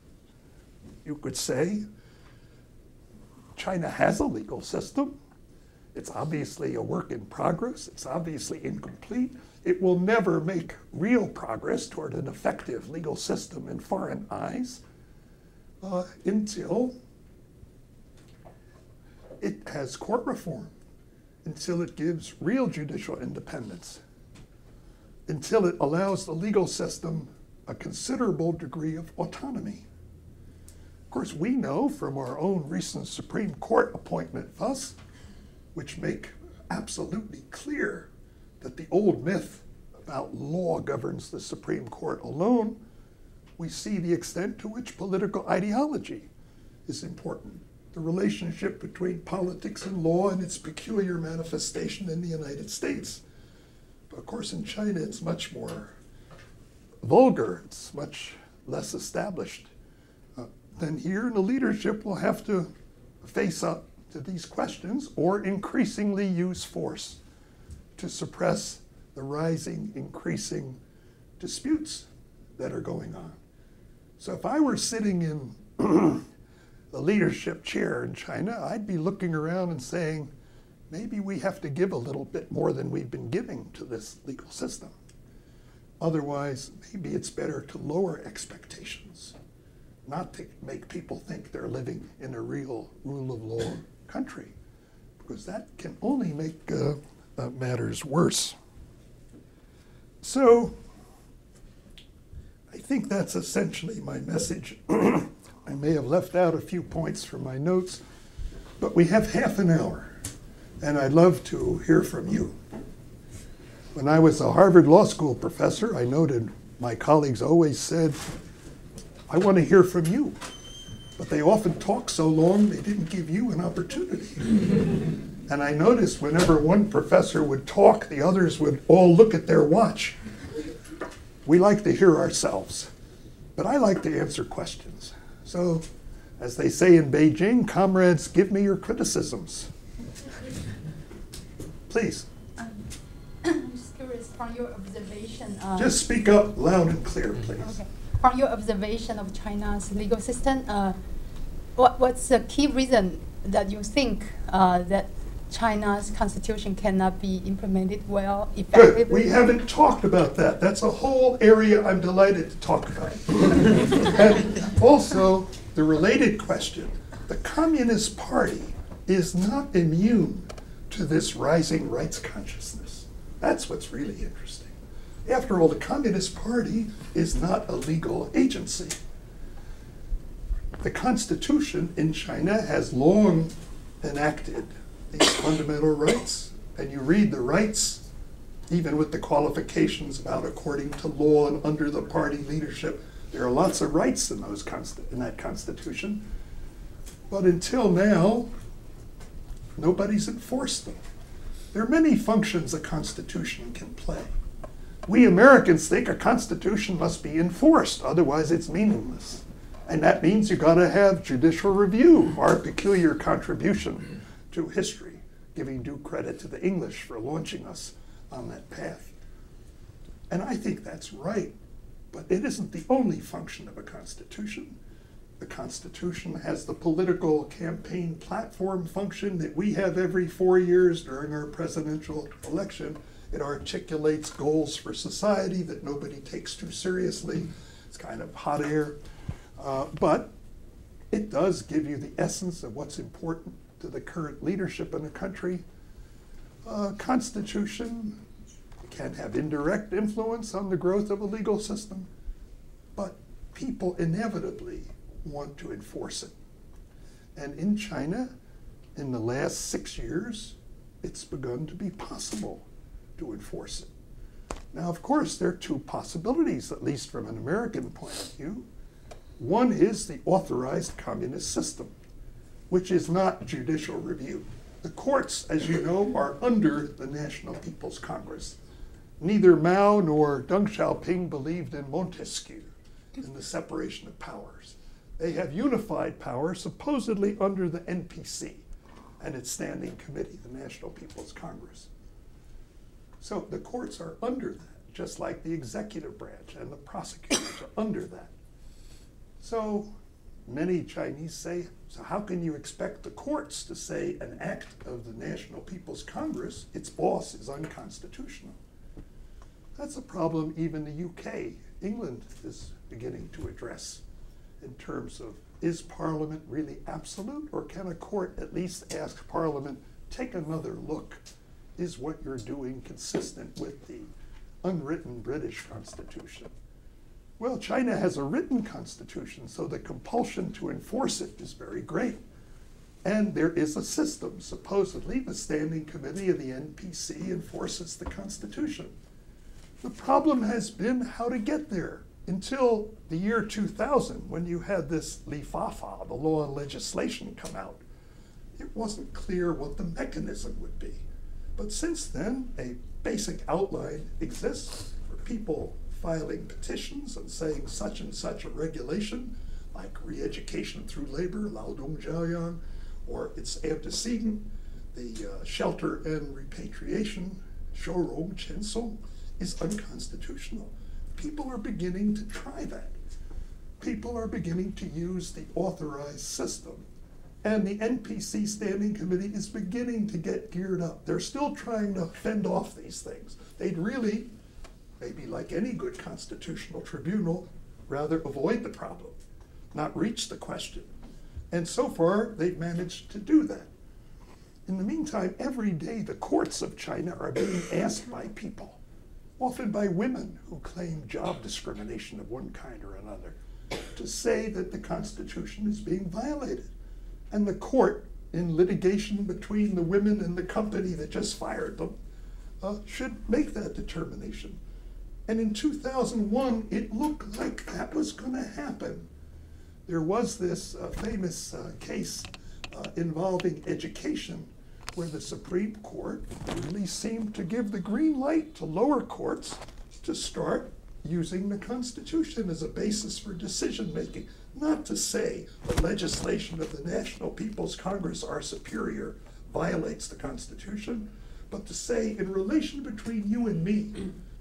you could say China has a legal system. It's obviously a work in progress. It's obviously incomplete. It will never make real progress toward an effective legal system in foreign eyes until it has court reform, until it gives real judicial independence, until it allows the legal system a considerable degree of autonomy. Of course, we know from our own recent Supreme Court appointment fuss, which make absolutely clear that the old myth about law governs the Supreme Court alone, we see the extent to which political ideology is important. The relationship between politics and law and its peculiar manifestation in the United States. But of course, in China, it's much more vulgar. It's much less established. Then here, the leadership will have to face up to these questions or increasingly use force to suppress the rising, increasing disputes that are going on. So if I were sitting in the leadership chair in China, I'd be looking around and saying, maybe we have to give a little bit more than we've been giving to this legal system. Otherwise, maybe it's better to lower expectations, not to make people think they're living in a real rule of law country, because that can only make matters worse. So I think that's essentially my message. I may have left out a few points from my notes, but we have half an hour, and I'd love to hear from you. When I was a Harvard Law School professor, I noted my colleagues always said, I want to hear from you. But they often talk so long, they didn't give you an opportunity. And I noticed whenever one professor would talk, the others would all look at their watch. We like to hear ourselves, but I like to answer questions. So, as they say in Beijing, comrades, give me your criticisms. Please. I'm just curious, from your observation. Just speak up loud and clear, please. Okay. From your observation of China's legal system, what's the key reason that you think that China's constitution cannot be implemented well, effectively? Good. We haven't talked about that. That's a whole area I'm delighted to talk about. And also, the related question, the Communist Party is not immune to this rising rights consciousness. That's what's really interesting. After all, the Communist Party is not a legal agency. The Constitution in China has long enacted these fundamental rights, and you read the rights, even with the qualifications about according to law and under the party leadership. There are lots of rights in that Constitution, but until now, nobody's enforced them. There are many functions a Constitution can play. We Americans think a Constitution must be enforced, otherwise it's meaningless. And that means you've got to have judicial review, our peculiar contribution to history, giving due credit to the English for launching us on that path. And I think that's right, but it isn't the only function of a Constitution. The Constitution has the political campaign platform function that we have every 4 years during our presidential election. It articulates goals for society that nobody takes too seriously. It's kind of hot air. But it does give you the essence of what's important to the current leadership in the country. Constitution can have indirect influence on the growth of a legal system, but people inevitably want to enforce it. And in China, in the last 6 years, it's begun to be possible to enforce it. Now, of course, there are two possibilities, at least from an American point of view. One is the authorized communist system, which is not judicial review. The courts, as you know, are under the National People's Congress. Neither Mao nor Deng Xiaoping believed in Montesquieu, in the separation of powers. They have unified power, supposedly under the NPC and its standing committee, the National People's Congress. So the courts are under that, just like the executive branch and the prosecutors are under that. So many Chinese say, so how can you expect the courts to say an act of the National People's Congress, its boss, is unconstitutional? That's a problem even the UK, England, is beginning to address in terms of, is Parliament really absolute, or can a court at least ask Parliament, take another look? Is what you're doing consistent with the unwritten British Constitution? Well, China has a written constitution, so the compulsion to enforce it is very great. And there is a system. Supposedly, the Standing Committee of the NPC enforces the Constitution. The problem has been how to get there until the year 2000, when you had this Lifafa, the law and legislation, come out. It wasn't clear what the mechanism would be. But since then, a basic outline exists for people filing petitions and saying such and such a regulation, like re-education through labor, Laodong Jiaoyang, or its antecedent, the shelter and repatriation, Shourong Qiansong, is unconstitutional. People are beginning to try that. People are beginning to use the authorized system. And the NPC Standing Committee is beginning to get geared up. They're still trying to fend off these things. They'd really, maybe like any good constitutional tribunal, rather avoid the problem, not reach the question. And so far, they've managed to do that. In the meantime, every day the courts of China are being asked by people, often by women who claim job discrimination of one kind or another, to say that the Constitution is being violated. And the court, in litigation between the women and the company that just fired them, should make that determination. And in 2001, it looked like that was going to happen. There was this famous case involving education, where the Supreme Court really seemed to give the green light to lower courts to start using the Constitution as a basis for decision making. Not to say the legislation of the National People's Congress, our superior, violates the Constitution, but to say in relation between you and me,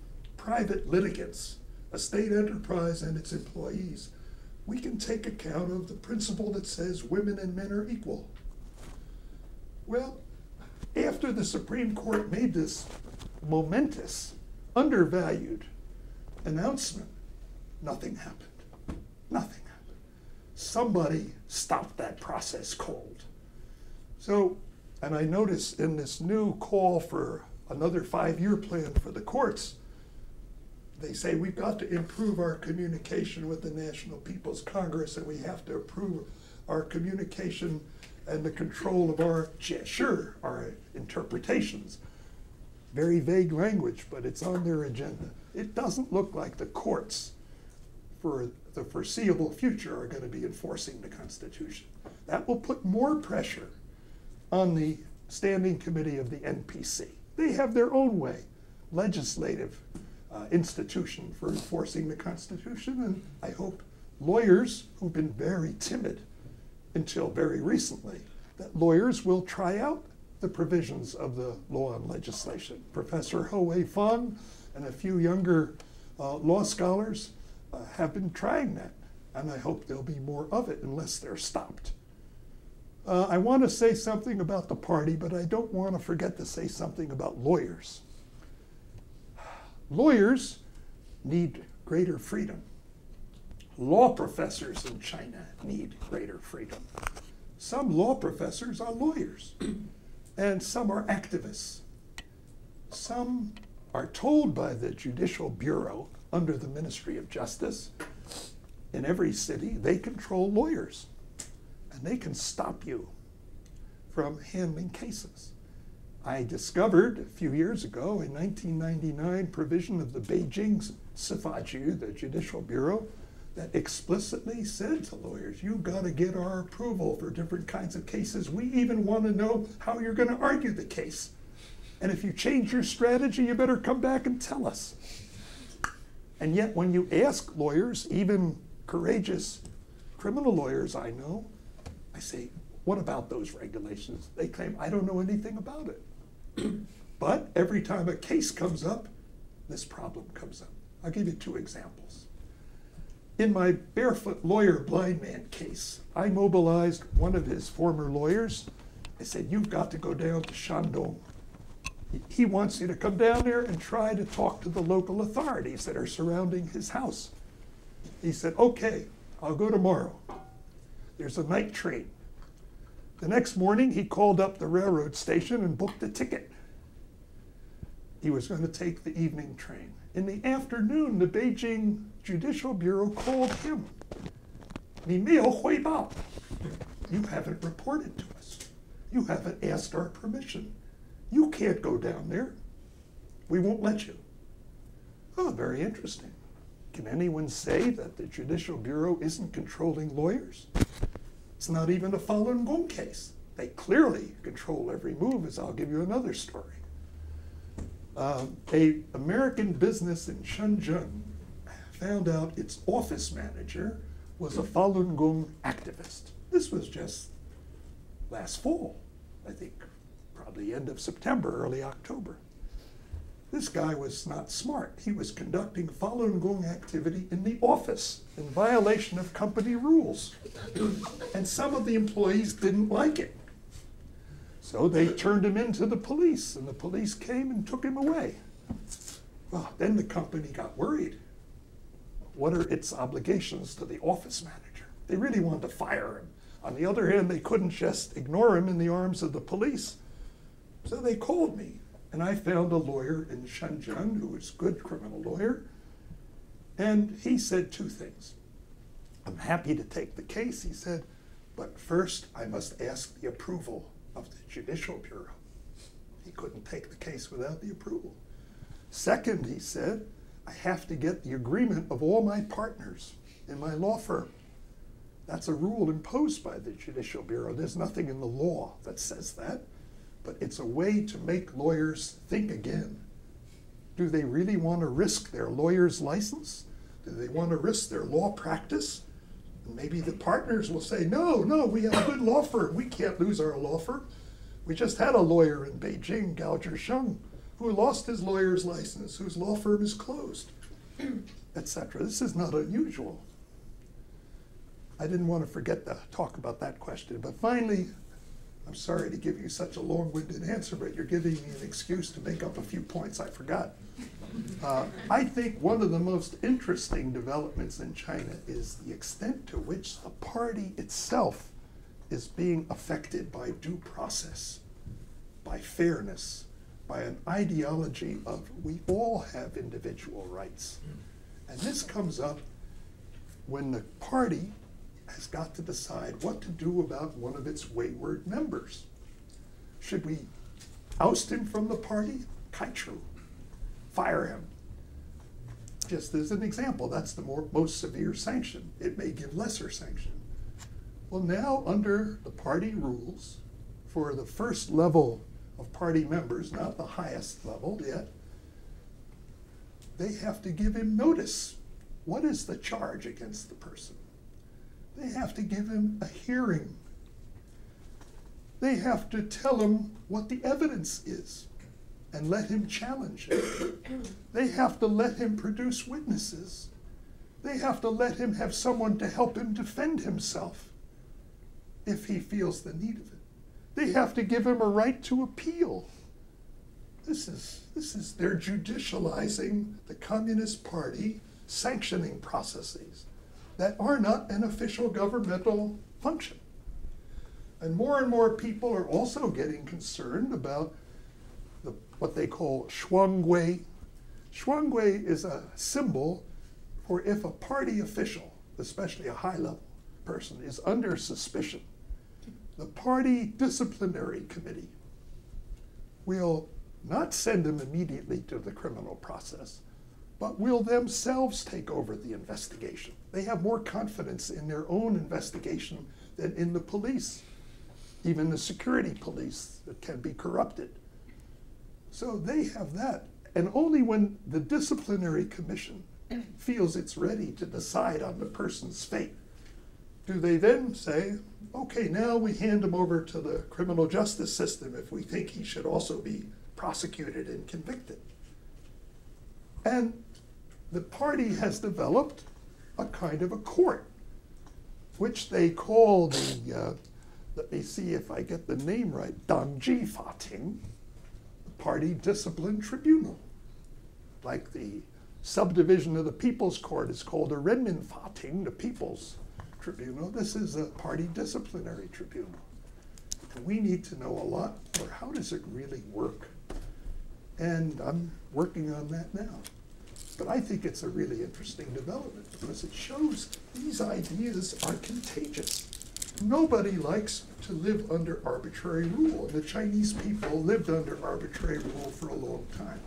private litigants, a state enterprise and its employees, we can take account of the principle that says women and men are equal. Well, after the Supreme Court made this momentous, undervalued announcement, nothing happened. Nothing happened. Somebody stopped that process cold. So, and I notice in this new call for another 5-year plan for the courts, they say we've got to improve our communication with the National People's Congress, and we have to improve our communication and the control of our interpretations. Very vague language, but it's on their agenda. It doesn't look like the courts for the foreseeable future are going to be enforcing the Constitution. That will put more pressure on the Standing Committee of the NPC. They have their own way, legislative institution for enforcing the Constitution, and I hope lawyers who've been very timid until very recently, that lawyers will try out the provisions of the law and legislation. Professor Ho Fang and a few younger law scholars have been trying that, and I hope there'll be more of it unless they're stopped. I want to say something about the party, but I don't want to forget to say something about lawyers. Lawyers need greater freedom. Law professors in China need greater freedom. Some law professors are lawyers, and some are activists. Some are told by the Judicial Bureau under the Ministry of Justice, in every city, they control lawyers, and they can stop you from handling cases. I discovered a few years ago, in 1999, provision of the Beijing Sifaju, the Judicial Bureau, that explicitly said to lawyers, you've got to get our approval for different kinds of cases. We even want to know how you're going to argue the case. And if you change your strategy, you better come back and tell us. And yet when you ask lawyers, even courageous criminal lawyers I know, I say, what about those regulations? They claim, I don't know anything about it. But every time a case comes up, this problem comes up. I'll give you 2 examples. In my barefoot lawyer blind man case, I mobilized one of his former lawyers. I said, you've got to go down to Shandong. He wants you to come down there and try to talk to the local authorities that are surrounding his house. He said, okay, I'll go tomorrow. There's a night train. The next morning, he called up the railroad station and booked a ticket. He was going to take the evening train. In the afternoon, the Beijing Judicial Bureau called him. 你没有汇报. You haven't reported to us. You haven't asked our permission. You can't go down there. We won't let you. Oh, very interesting. Can anyone say that the Judicial Bureau isn't controlling lawyers? It's not even a Falun Gong case. They clearly control every move, as I'll give you another story. A American business in Shenzhen found out its office manager was a Falun Gong activist. This was just last fall, I think, probably end of September, early October. This guy was not smart. He was conducting Falun Gong activity in the office in violation of company rules. And some of the employees didn't like it. So they turned him into the police, and the police came and took him away. Well, then the company got worried. What are its obligations to the office manager? They really wanted to fire him. On the other hand, they couldn't just ignore him in the arms of the police. So they called me, and I found a lawyer in Shenzhen who was a good criminal lawyer, and he said two things. I'm happy to take the case, he said, but first I must ask the approval of the Judicial Bureau. He couldn't take the case without the approval. Second, he said, I have to get the agreement of all my partners in my law firm. That's a rule imposed by the Judicial Bureau. There's nothing in the law that says that, but it's a way to make lawyers think again. Do they really want to risk their lawyer's license? Do they want to risk their law practice? And maybe the partners will say, no, we have a good law firm. We can't lose our law firm. We just had a lawyer in Beijing, Gao Zhisheng, who lost his lawyer's license, whose law firm is closed, etc. This is not unusual. I didn't want to forget to talk about that question. But finally, I'm sorry to give you such a long-winded answer, but you're giving me an excuse to make up a few points I forgot. I think one of the most interesting developments in China is the extent to which the party itself is being affected by due process, by fairness, by an ideology of we all have individual rights. And this comes up when the party has got to decide what to do about one of its wayward members. Should we oust him from the party? Kaichu. Fire him. Just as an example, that's the most severe sanction. It may give lesser sanction. Well, now under the party rules, for the first level of party members, not the highest level yet, they have to give him notice. What is the charge against the person? They have to give him a hearing. They have to tell him what the evidence is and let him challenge it. They have to let him produce witnesses. They have to let him have someone to help him defend himself if he feels the need of it. They have to give him a right to appeal. They're judicializing the Communist Party sanctioning processes that are not an official governmental function. And more people are also getting concerned about what they call shuangui. Shuangui is a symbol for if a party official, especially a high-level person, is under suspicion, the party disciplinary committee will not send him immediately to the criminal process, but will themselves take over the investigation. They have more confidence in their own investigation than in the police, even the security police that can be corrupted. So they have that. And only when the disciplinary commission feels it's ready to decide on the person's fate do they then say, okay, now we hand him over to the criminal justice system if we think he should also be prosecuted and convicted. And the party has developed a kind of a court, which they call the, let me see if I get the name right, Dangji Fating, the Party Discipline Tribunal. Like the subdivision of the People's Court is called a Renmin Fating, the People's Tribunal. This is a party disciplinary tribunal. And we need to know a lot, or how does it really work? And I'm working on that now. But I think it's a really interesting development because it shows these ideas are contagious. Nobody likes to live under arbitrary rule, and the Chinese people lived under arbitrary rule for a long time.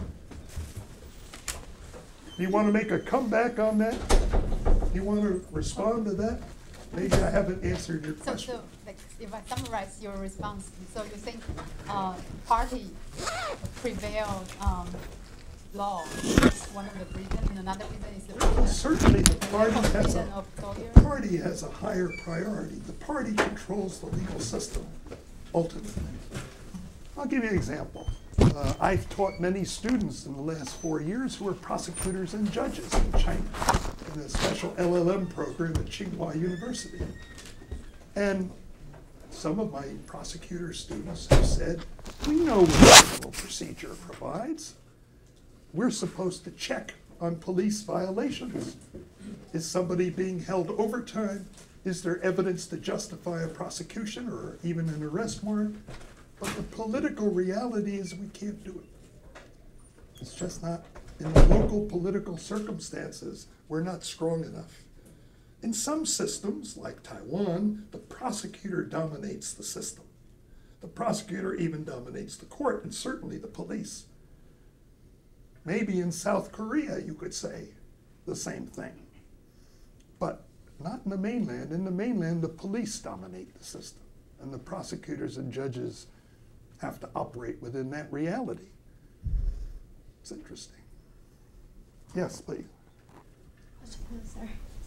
You want to make a comeback on that? You want to respond to that? Maybe I haven't answered your question. So like, if I summarize your response, so you think party prevailed law is one of the reasons, and another reason is the Well, certainly the party has a higher priority. The party controls the legal system, ultimately. I'll give you an example. I've taught many students in the last 4 years who are prosecutors and judges in China in a special LLM program at Tsinghua University. And some of my prosecutor students have said, we know what criminal procedure provides. We're supposed to check on police violations. Is somebody being held overtime? Is there evidence to justify a prosecution or even an arrest warrant? But the political reality is we can't do it. It's just not, in the local political circumstances, we're not strong enough. In some systems, like Taiwan, the prosecutor dominates the system. The prosecutor even dominates the court, and certainly the police. Maybe in South Korea you could say the same thing. But not in the mainland. In the mainland, the police dominate the system, and the prosecutors and judges have to operate within that reality. It's interesting. Yes, please. Sorry.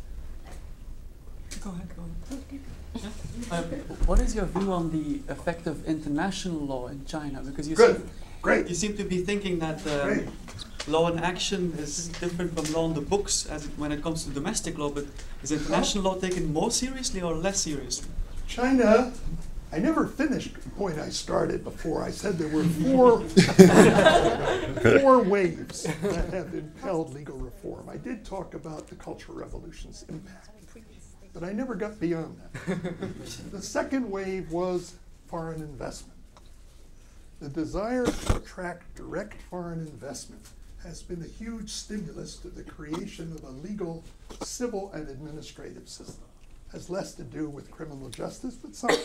Go ahead. What is your view on the effect of international law in China? Because you Great. seem to be thinking that law in action is different from law on the books when it comes to domestic law, but is international law taken more seriously or less seriously? China, I never finished the point I started before. I said there were four waves that have impelled legal reform. I did talk about the Cultural Revolution's impact, but I never got beyond that. The second wave was foreign investment. The desire to attract direct foreign investment has been a huge stimulus to the creation of a legal, civil, and administrative system. Has less to do with criminal justice, but some.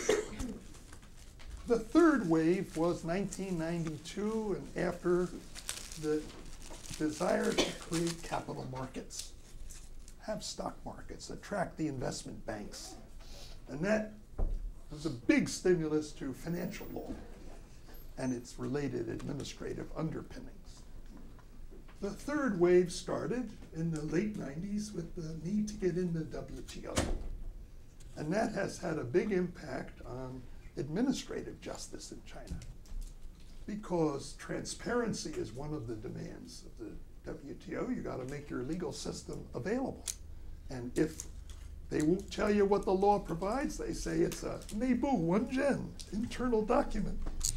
The third wave was 1992 and after the desire to create capital markets, have stock markets, attract the investment banks. And that was a big stimulus to financial law and its related administrative underpinnings. The third wave started in the late 90s with the need to get in the WTO. And that has had a big impact on administrative justice in China because transparency is one of the demands of the WTO. You got to make your legal system available. And if they won't tell you what the law provides, they say it's a Neibu Wenjian internal document.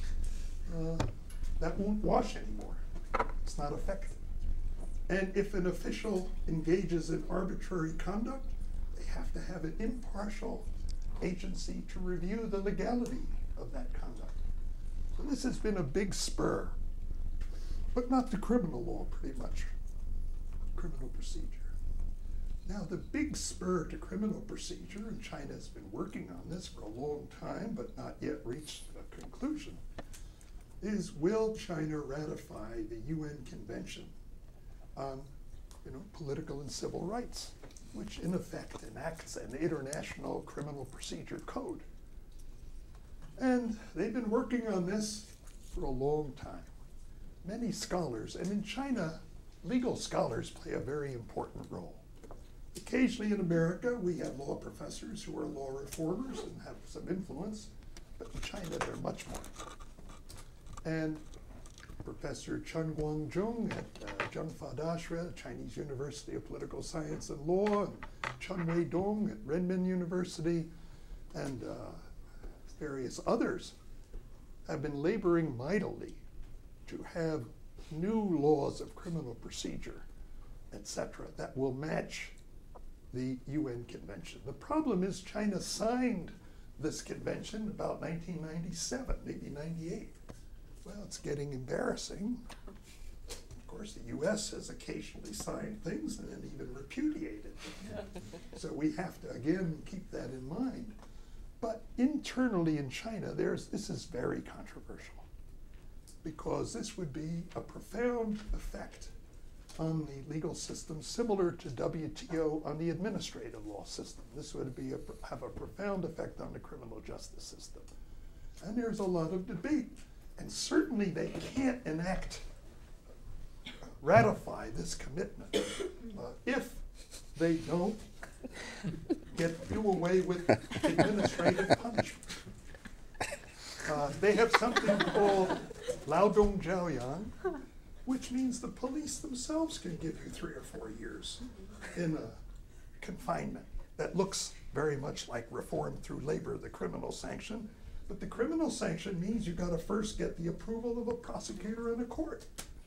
That won't wash anymore. It's not effective. And if an official engages in arbitrary conduct, they have to have an impartial agency to review the legality of that conduct. So this has been a big spur, but not to criminal law, pretty much, criminal procedure. Now, the big spur to criminal procedure, and China has been working on this for a long time, but not yet reached a conclusion, is will China ratify the UN Convention on political and civil rights, which in effect enacts an international criminal procedure code. And they've been working on this for a long time. Many scholars, and in China, legal scholars play a very important role. Occasionally in America, we have law professors who are law reformers and have some influence, but in China, they're much more. And Professor Chen Guangzhong at Zhengfa Dashra, Chinese University of Political Science and Law, and Chen Weidong at Renmin University, and various others have been laboring mightily to have new laws of criminal procedure, etc., that will match the UN Convention. The problem is China signed this convention about 1997, maybe 98. Well, it's getting embarrassing. Of course, the U.S. has occasionally signed things and then even repudiated them. So we have to, again, keep that in mind. But internally in China, this is very controversial, because this would be a profound effect on the legal system, similar to WTO on the administrative law system. This would have a profound effect on the criminal justice system. And there's a lot of debate. And certainly they can't ratify this commitment if they don't do away with administrative punishment. They have something called Lao Dong Jiao Yang, which means the police themselves can give you 3 or 4 years in a confinement. That looks very much like reform through labor, the criminal sanction. But the criminal sanction means you've got to first get the approval of a prosecutor and a court.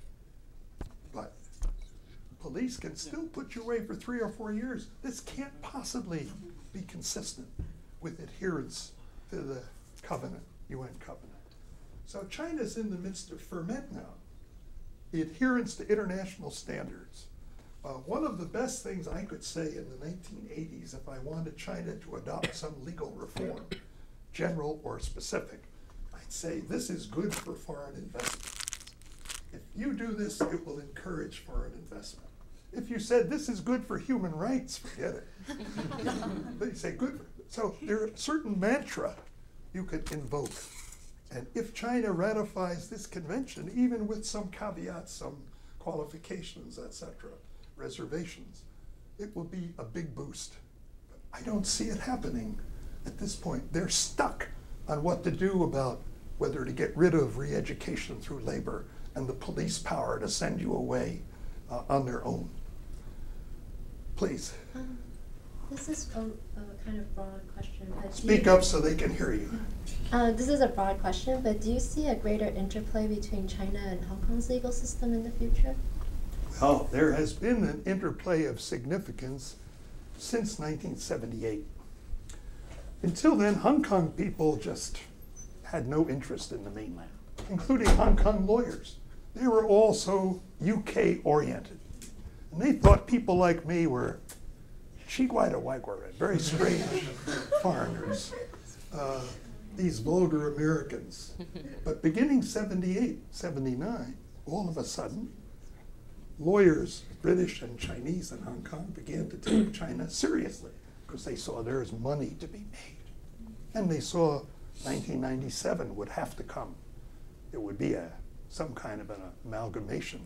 But police can still put you away for 3 or 4 years. This can't possibly be consistent with adherence to the covenant, UN covenant. So China's in the midst of ferment now. The adherence to international standards. One of the best things I could say in the 1980s, if I wanted China to adopt some legal reform, general or specific, I'd say this is good for foreign investment. If you do this, it will encourage foreign investment. If you said this is good for human rights, forget it. But you say good for, so there are certain mantra you could invoke. And if China ratifies this convention, even with some caveats, some qualifications, etc., reservations, it will be a big boost. But I don't see it happening at this point. They're stuck on what to do about whether to get rid of re-education through labor and the police power to send you away on their own. Please. This is a kind of broad question. But Speak up so they can hear you. This is a broad question, but do you see a greater interplay between China and Hong Kong's legal system in the future? Well, there has been an interplay of significance since 1978. Until then, Hong Kong people just had no interest in the mainland, including Hong Kong lawyers. They were all so UK-oriented. And they thought people like me were very strange foreigners, these vulgar Americans. But beginning 78, 79, all of a sudden, lawyers, British and Chinese in Hong Kong, began to take China seriously because they saw there was money to be made. And they saw 1997 would have to come. It would be some kind of an amalgamation.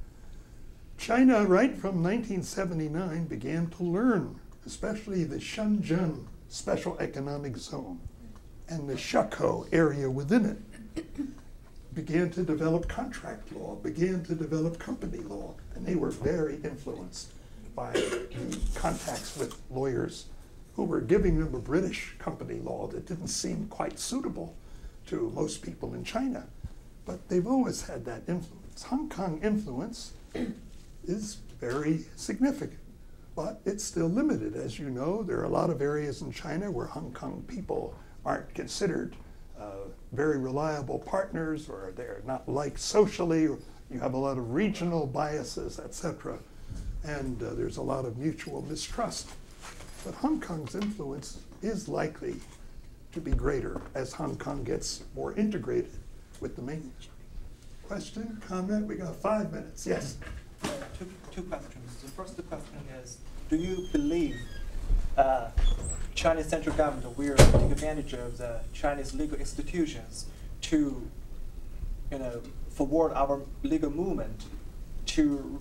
China, right from 1979, began to learn, especially the Shenzhen Special Economic Zone and the Shakou area within it, began to develop contract law, began to develop company law, and they were very influenced by the contacts with lawyers who were giving them a British company law that didn't seem quite suitable to most people in China. But they've always had that influence. Hong Kong influence is very significant, but it's still limited. As you know, there are a lot of areas in China where Hong Kong people aren't considered very reliable partners, or they're not liked socially, or you have a lot of regional biases, etc. And there's a lot of mutual mistrust. But Hong Kong's influence is likely to be greater as Hong Kong gets more integrated with the mainland. Question, comment? We got 5 minutes. Yes? Two questions. The first question is, do you believe Chinese central government will take advantage of the Chinese legal institutions to, forward our legal movement, to,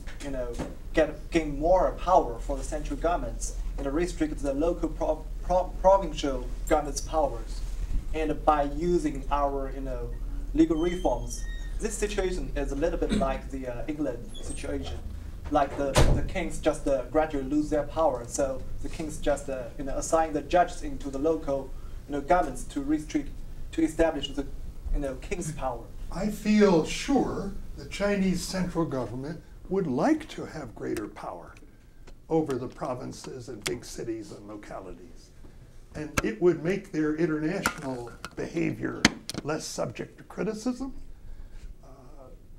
gain more power for the central governments and restrict the local provincial government's powers, and by using our, legal reforms? This situation is a little bit like the England situation. Like the kings just gradually lose their power, so the kings just assign the judges into the local governments to establish the king's power. I feel sure the Chinese central government would like to have greater power over the provinces and big cities and localities, and it would make their international behavior less subject to criticism.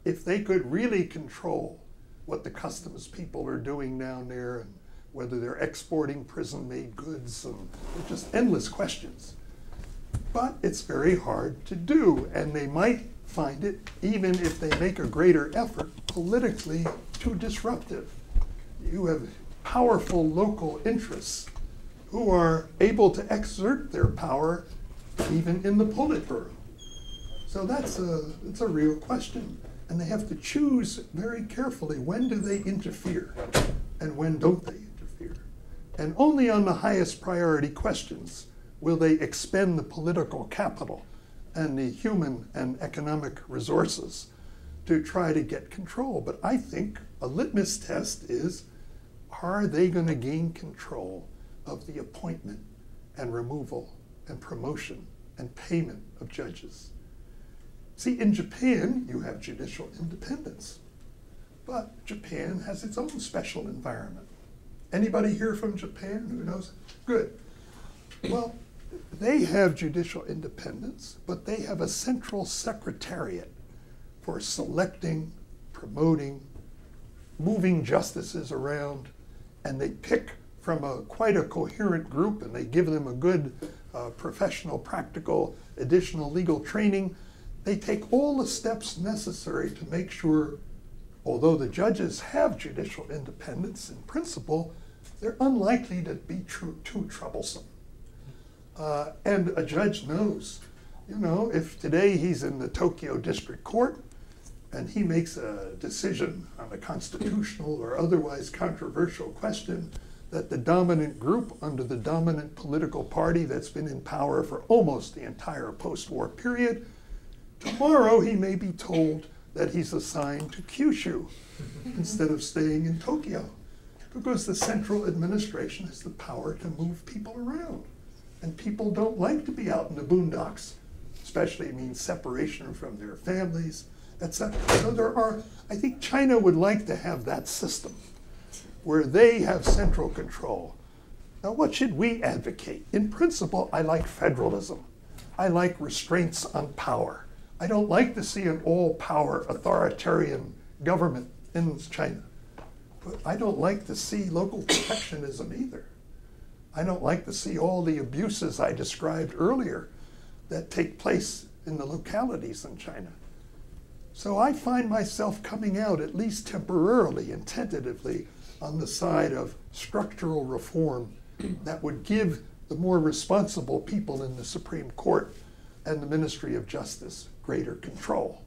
if they could really control what the customs people are doing down there and whether they're exporting prison-made goods, and just endless questions. But it's very hard to do, and they might find it, even if they make a greater effort, politically too disruptive. You have powerful local interests who are able to exert their power even in the Politburo. So it's a real question. And they have to choose very carefully, when do they interfere and when don't they interfere? And only on the highest priority questions will they expend the political capital and the human and economic resources to try to get control. But I think a litmus test is, are they going to gain control of the appointment and removal and promotion and payment of judges? See, in Japan, you have judicial independence, but Japan has its own special environment. Anybody here from Japan who knows? Good. Well, they have judicial independence, but they have a central secretariat for selecting, promoting, moving justices around, and they pick from quite a coherent group, and they give them a good professional, practical, additional legal training. They take all the steps necessary to make sure, although the judges have judicial independence in principle, they're unlikely to be too troublesome. And a judge knows, if today he's in the Tokyo District Court and he makes a decision on a constitutional or otherwise controversial question that the dominant group under the dominant political party that's been in power for almost the entire post-war period, tomorrow he may be told that he's assigned to Kyushu instead of staying in Tokyo, because the central administration has the power to move people around. And people don't like to be out in the boondocks, especially it means separation from their families, etc. So I think China would like to have that system where they have central control. Now, what should we advocate? In principle, I like federalism. I like restraints on power. I don't like to see an all-power authoritarian government in China. But I don't like to see local protectionism either. I don't like to see all the abuses I described earlier that take place in the localities in China. So I find myself coming out, at least temporarily and tentatively, on the side of structural reform that would give the more responsible people in the Supreme Court and the Ministry of Justice greater control.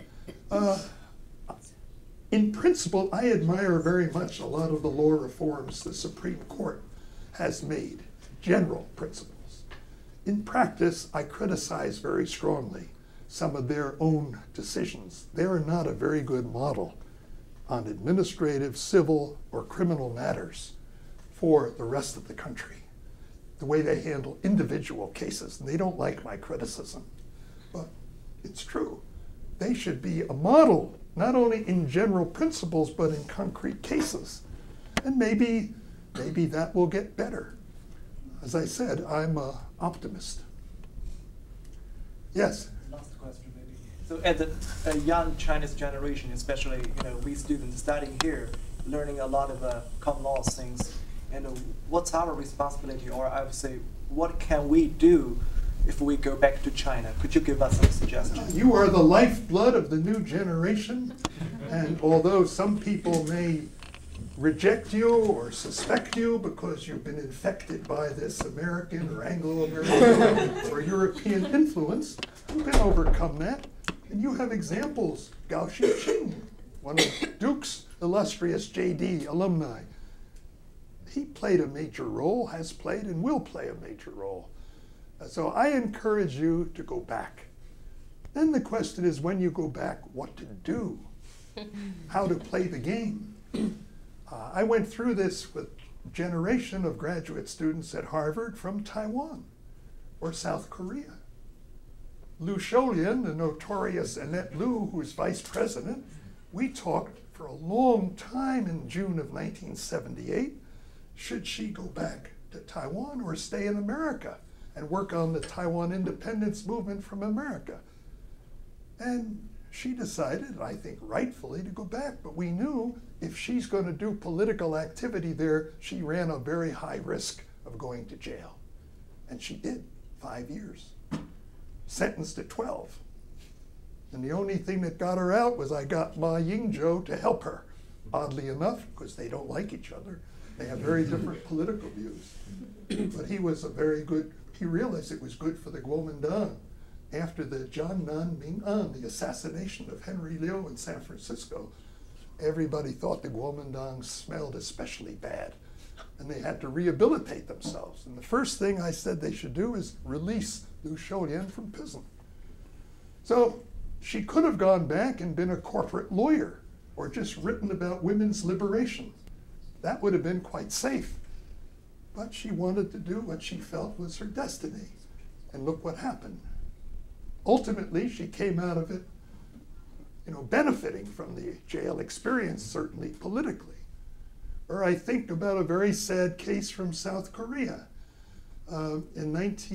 In principle, I admire very much a lot of the law reforms the Supreme Court has made, general principles. In practice, I criticize very strongly some of their own decisions. They are not a very good model on administrative, civil, or criminal matters for the rest of the country. The way they handle individual cases, and they don't like my criticism, but it's true. They should be a model, not only in general principles, but in concrete cases. And maybe that will get better. As I said, I'm an optimist. Yes? Last question, maybe. So as a young Chinese generation, especially we students studying here, learning a lot of common law things, and what's our responsibility, or I would say, what can we do if we go back to China? Could you give us some suggestions? You are the lifeblood of the new generation, and although some people may reject you or suspect you because you've been infected by this American or Anglo-American or European influence, you can overcome that. And you have examples. Gao Xiqing, one of Duke's illustrious JD alumni, he played a major role, has played, and will play a major role. So I encourage you to go back. Then the question is, when you go back, what to do, how to play the game. I went through this with a generation of graduate students at Harvard from Taiwan or South Korea. Liu Sholian, the notorious Annette Liu, who was vice president, we talked for a long time in June of 1978. Should she go back to Taiwan or stay in America and work on the Taiwan independence movement from America? And she decided, I think rightfully, to go back. But we knew if she's going to do political activity there, she ran a very high risk of going to jail. And she did, 5 years. Sentenced to 12. And the only thing that got her out was I got Ma Ying-jeou to help her, oddly enough, because they don't like each other. They have very different political views. But he was a very good, he realized it was good for the Kuomintang. After the Jiangnan Ming'an, the assassination of Henry Liu in San Francisco, everybody thought the Kuomintang smelled especially bad. And they had to rehabilitate themselves. And the first thing I said they should do is release Liu Shoulian from prison. So she could have gone back and been a corporate lawyer or just written about women's liberation. That would have been quite safe. But she wanted to do what she felt was her destiny. And look what happened. Ultimately, she came out of it, benefiting from the jail experience, certainly politically. Or I think about a very sad case from South Korea. In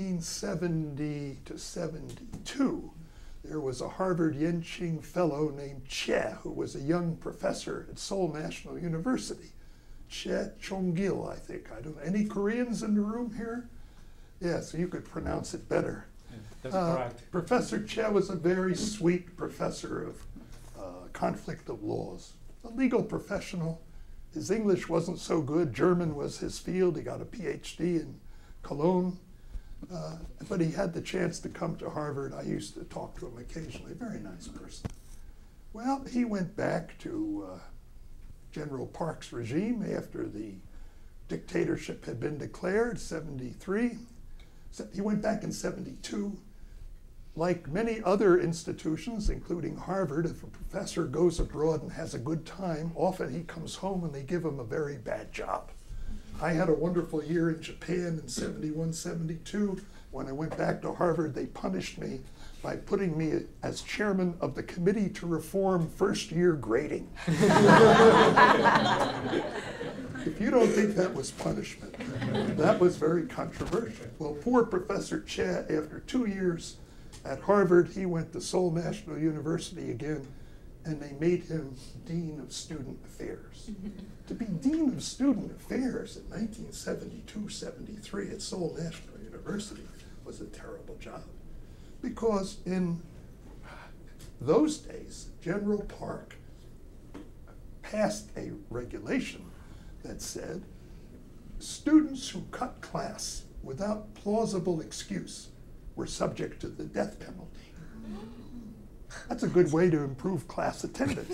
1970 to 72, there was a Harvard Yenching fellow named Che, who was a young professor at Seoul National University. Che Chong-gil, I think. I don't know. Any Koreans in the room here? Yeah, so you could pronounce it better. That's correct. Professor Che was a very sweet professor of conflict of laws, a legal professional. His English wasn't so good. German was his field. He got a PhD in Cologne. But he had the chance to come to Harvard. I used to talk to him occasionally. Very nice person. Well, he went back to General Park's regime after the dictatorship had been declared, 73. So he went back in 72. Like many other institutions, including Harvard, if a professor goes abroad and has a good time, often he comes home and they give him a very bad job. I had a wonderful year in Japan in 71, 72. When I went back to Harvard, they punished me by putting me as chairman of the Committee to Reform First-Year Grading. If you don't think that was punishment, that was very controversial. Well, poor Professor Che, after 2 years at Harvard, he went to Seoul National University again, and they made him Dean of Student Affairs. To be Dean of Student Affairs in 1972-73 at Seoul National University was a terrible job. Because in those days, General Park passed a regulation that said students who cut class without plausible excuse were subject to the death penalty. That's a good way to improve class attendance.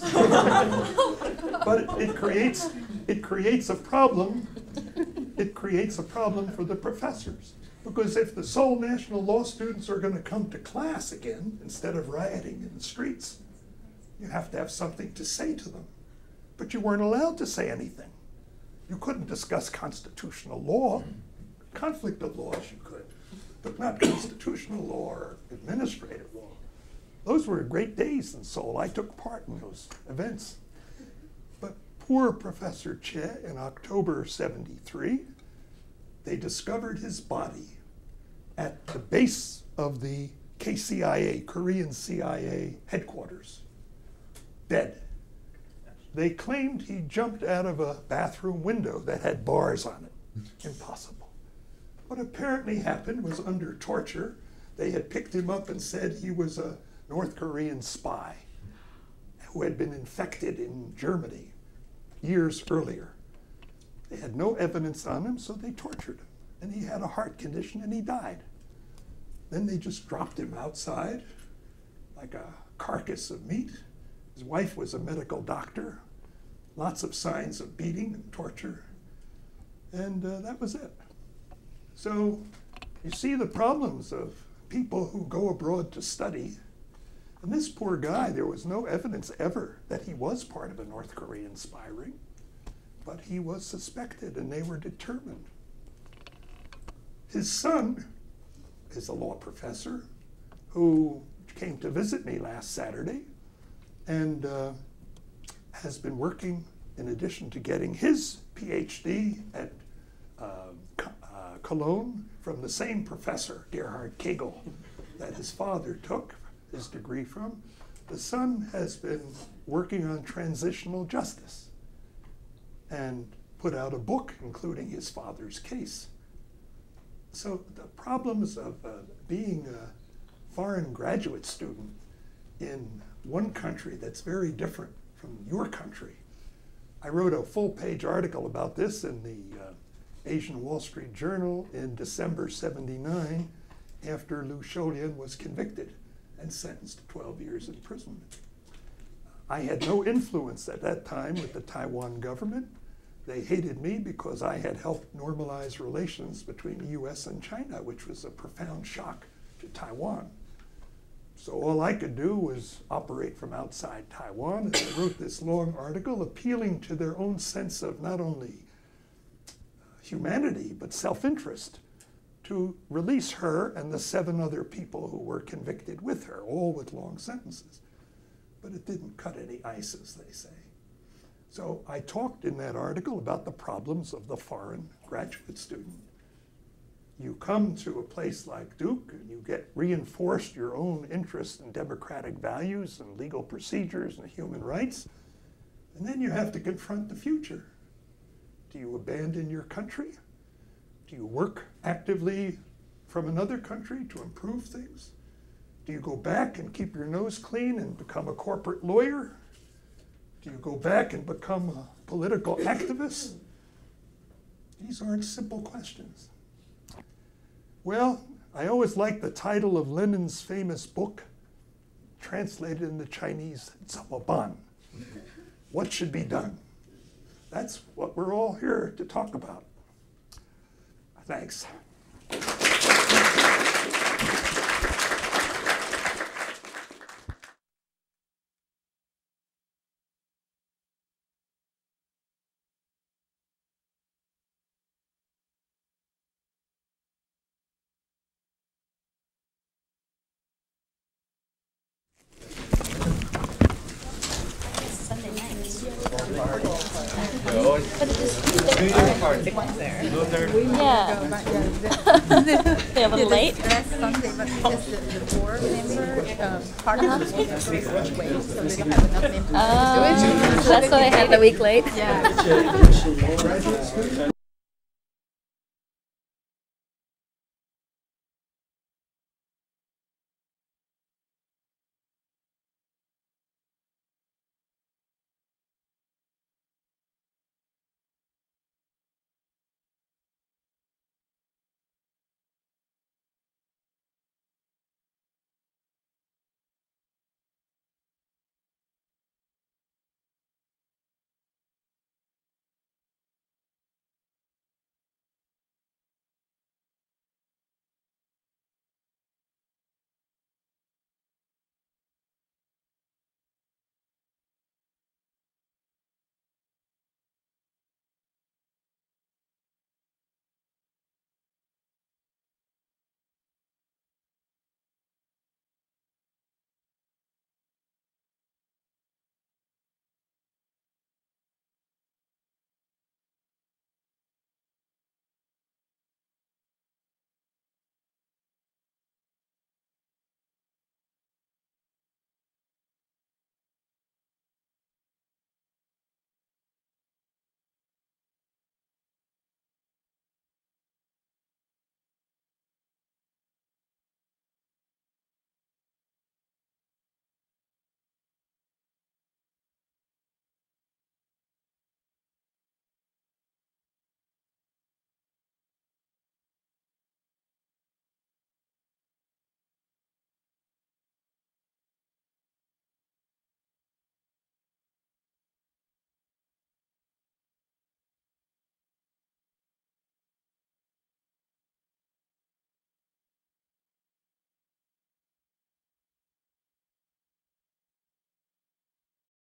But it creates a problem. It creates a problem for the professors. Because if the Seoul National Law students are going to come to class again, instead of rioting in the streets, you have to have something to say to them. But you weren't allowed to say anything. You couldn't discuss constitutional law. Conflict of laws you could, but not constitutional law or administrative law. Those were great days in Seoul. I took part in those events. But poor Professor Che, in October 73, they discovered his body at the base of the KCIA, Korean CIA headquarters, dead. They claimed he jumped out of a bathroom window that had bars on it. Impossible. What apparently happened was under torture, they had picked him up and said he was a North Korean spy who had been infected in Germany years earlier. They had no evidence on him, so they tortured him. And he had a heart condition and he died. Then they just dropped him outside like a carcass of meat. His wife was a medical doctor. Lots of signs of beating and torture. And that was it. So you see the problems of people who go abroad to study. And this poor guy, there was no evidence ever that he was part of a North Korean spy ring. But he was suspected and they were determined. His son is a law professor who came to visit me last Saturday and has been working, in addition to getting his PhD at Cologne from the same professor, Gerhard Kegel, that his father took his degree from. The son has been working on transitional justice and put out a book including his father's case. So the problems of being a foreign graduate student in one country that's very different from your country. I wrote a full-page article about this in the Asian Wall Street Journal in December '79 after Liu Sholian was convicted and sentenced to 12 years imprisonment. I had no influence at that time with the Taiwan government. They hated me because I had helped normalize relations between the US and China, which was a profound shock to Taiwan. So all I could do was operate from outside Taiwan, and I wrote this long article appealing to their own sense of not only humanity, but self-interest, to release her and the 7 other people who were convicted with her, all with long sentences. But it didn't cut any ice, as they say. So I talked in that article about the problems of the foreign graduate student. You come to a place like Duke and you get reinforced your own interest in democratic values and legal procedures and human rights, and then you have to confront the future. Do you abandon your country? Do you work actively from another country to improve things? Do you go back and keep your nose clean and become a corporate lawyer? Do you go back and become a political activist? These aren't simple questions. Well, I always liked the title of Lenin's famous book, translated into Chinese, "Zamaban." What should be done? That's what we're all here to talk about. Thanks. Yeah. They're a little late. That's Sunday, but it's the board member party which way, so they don't have enough members to do it. That's why they had a week late. Yeah.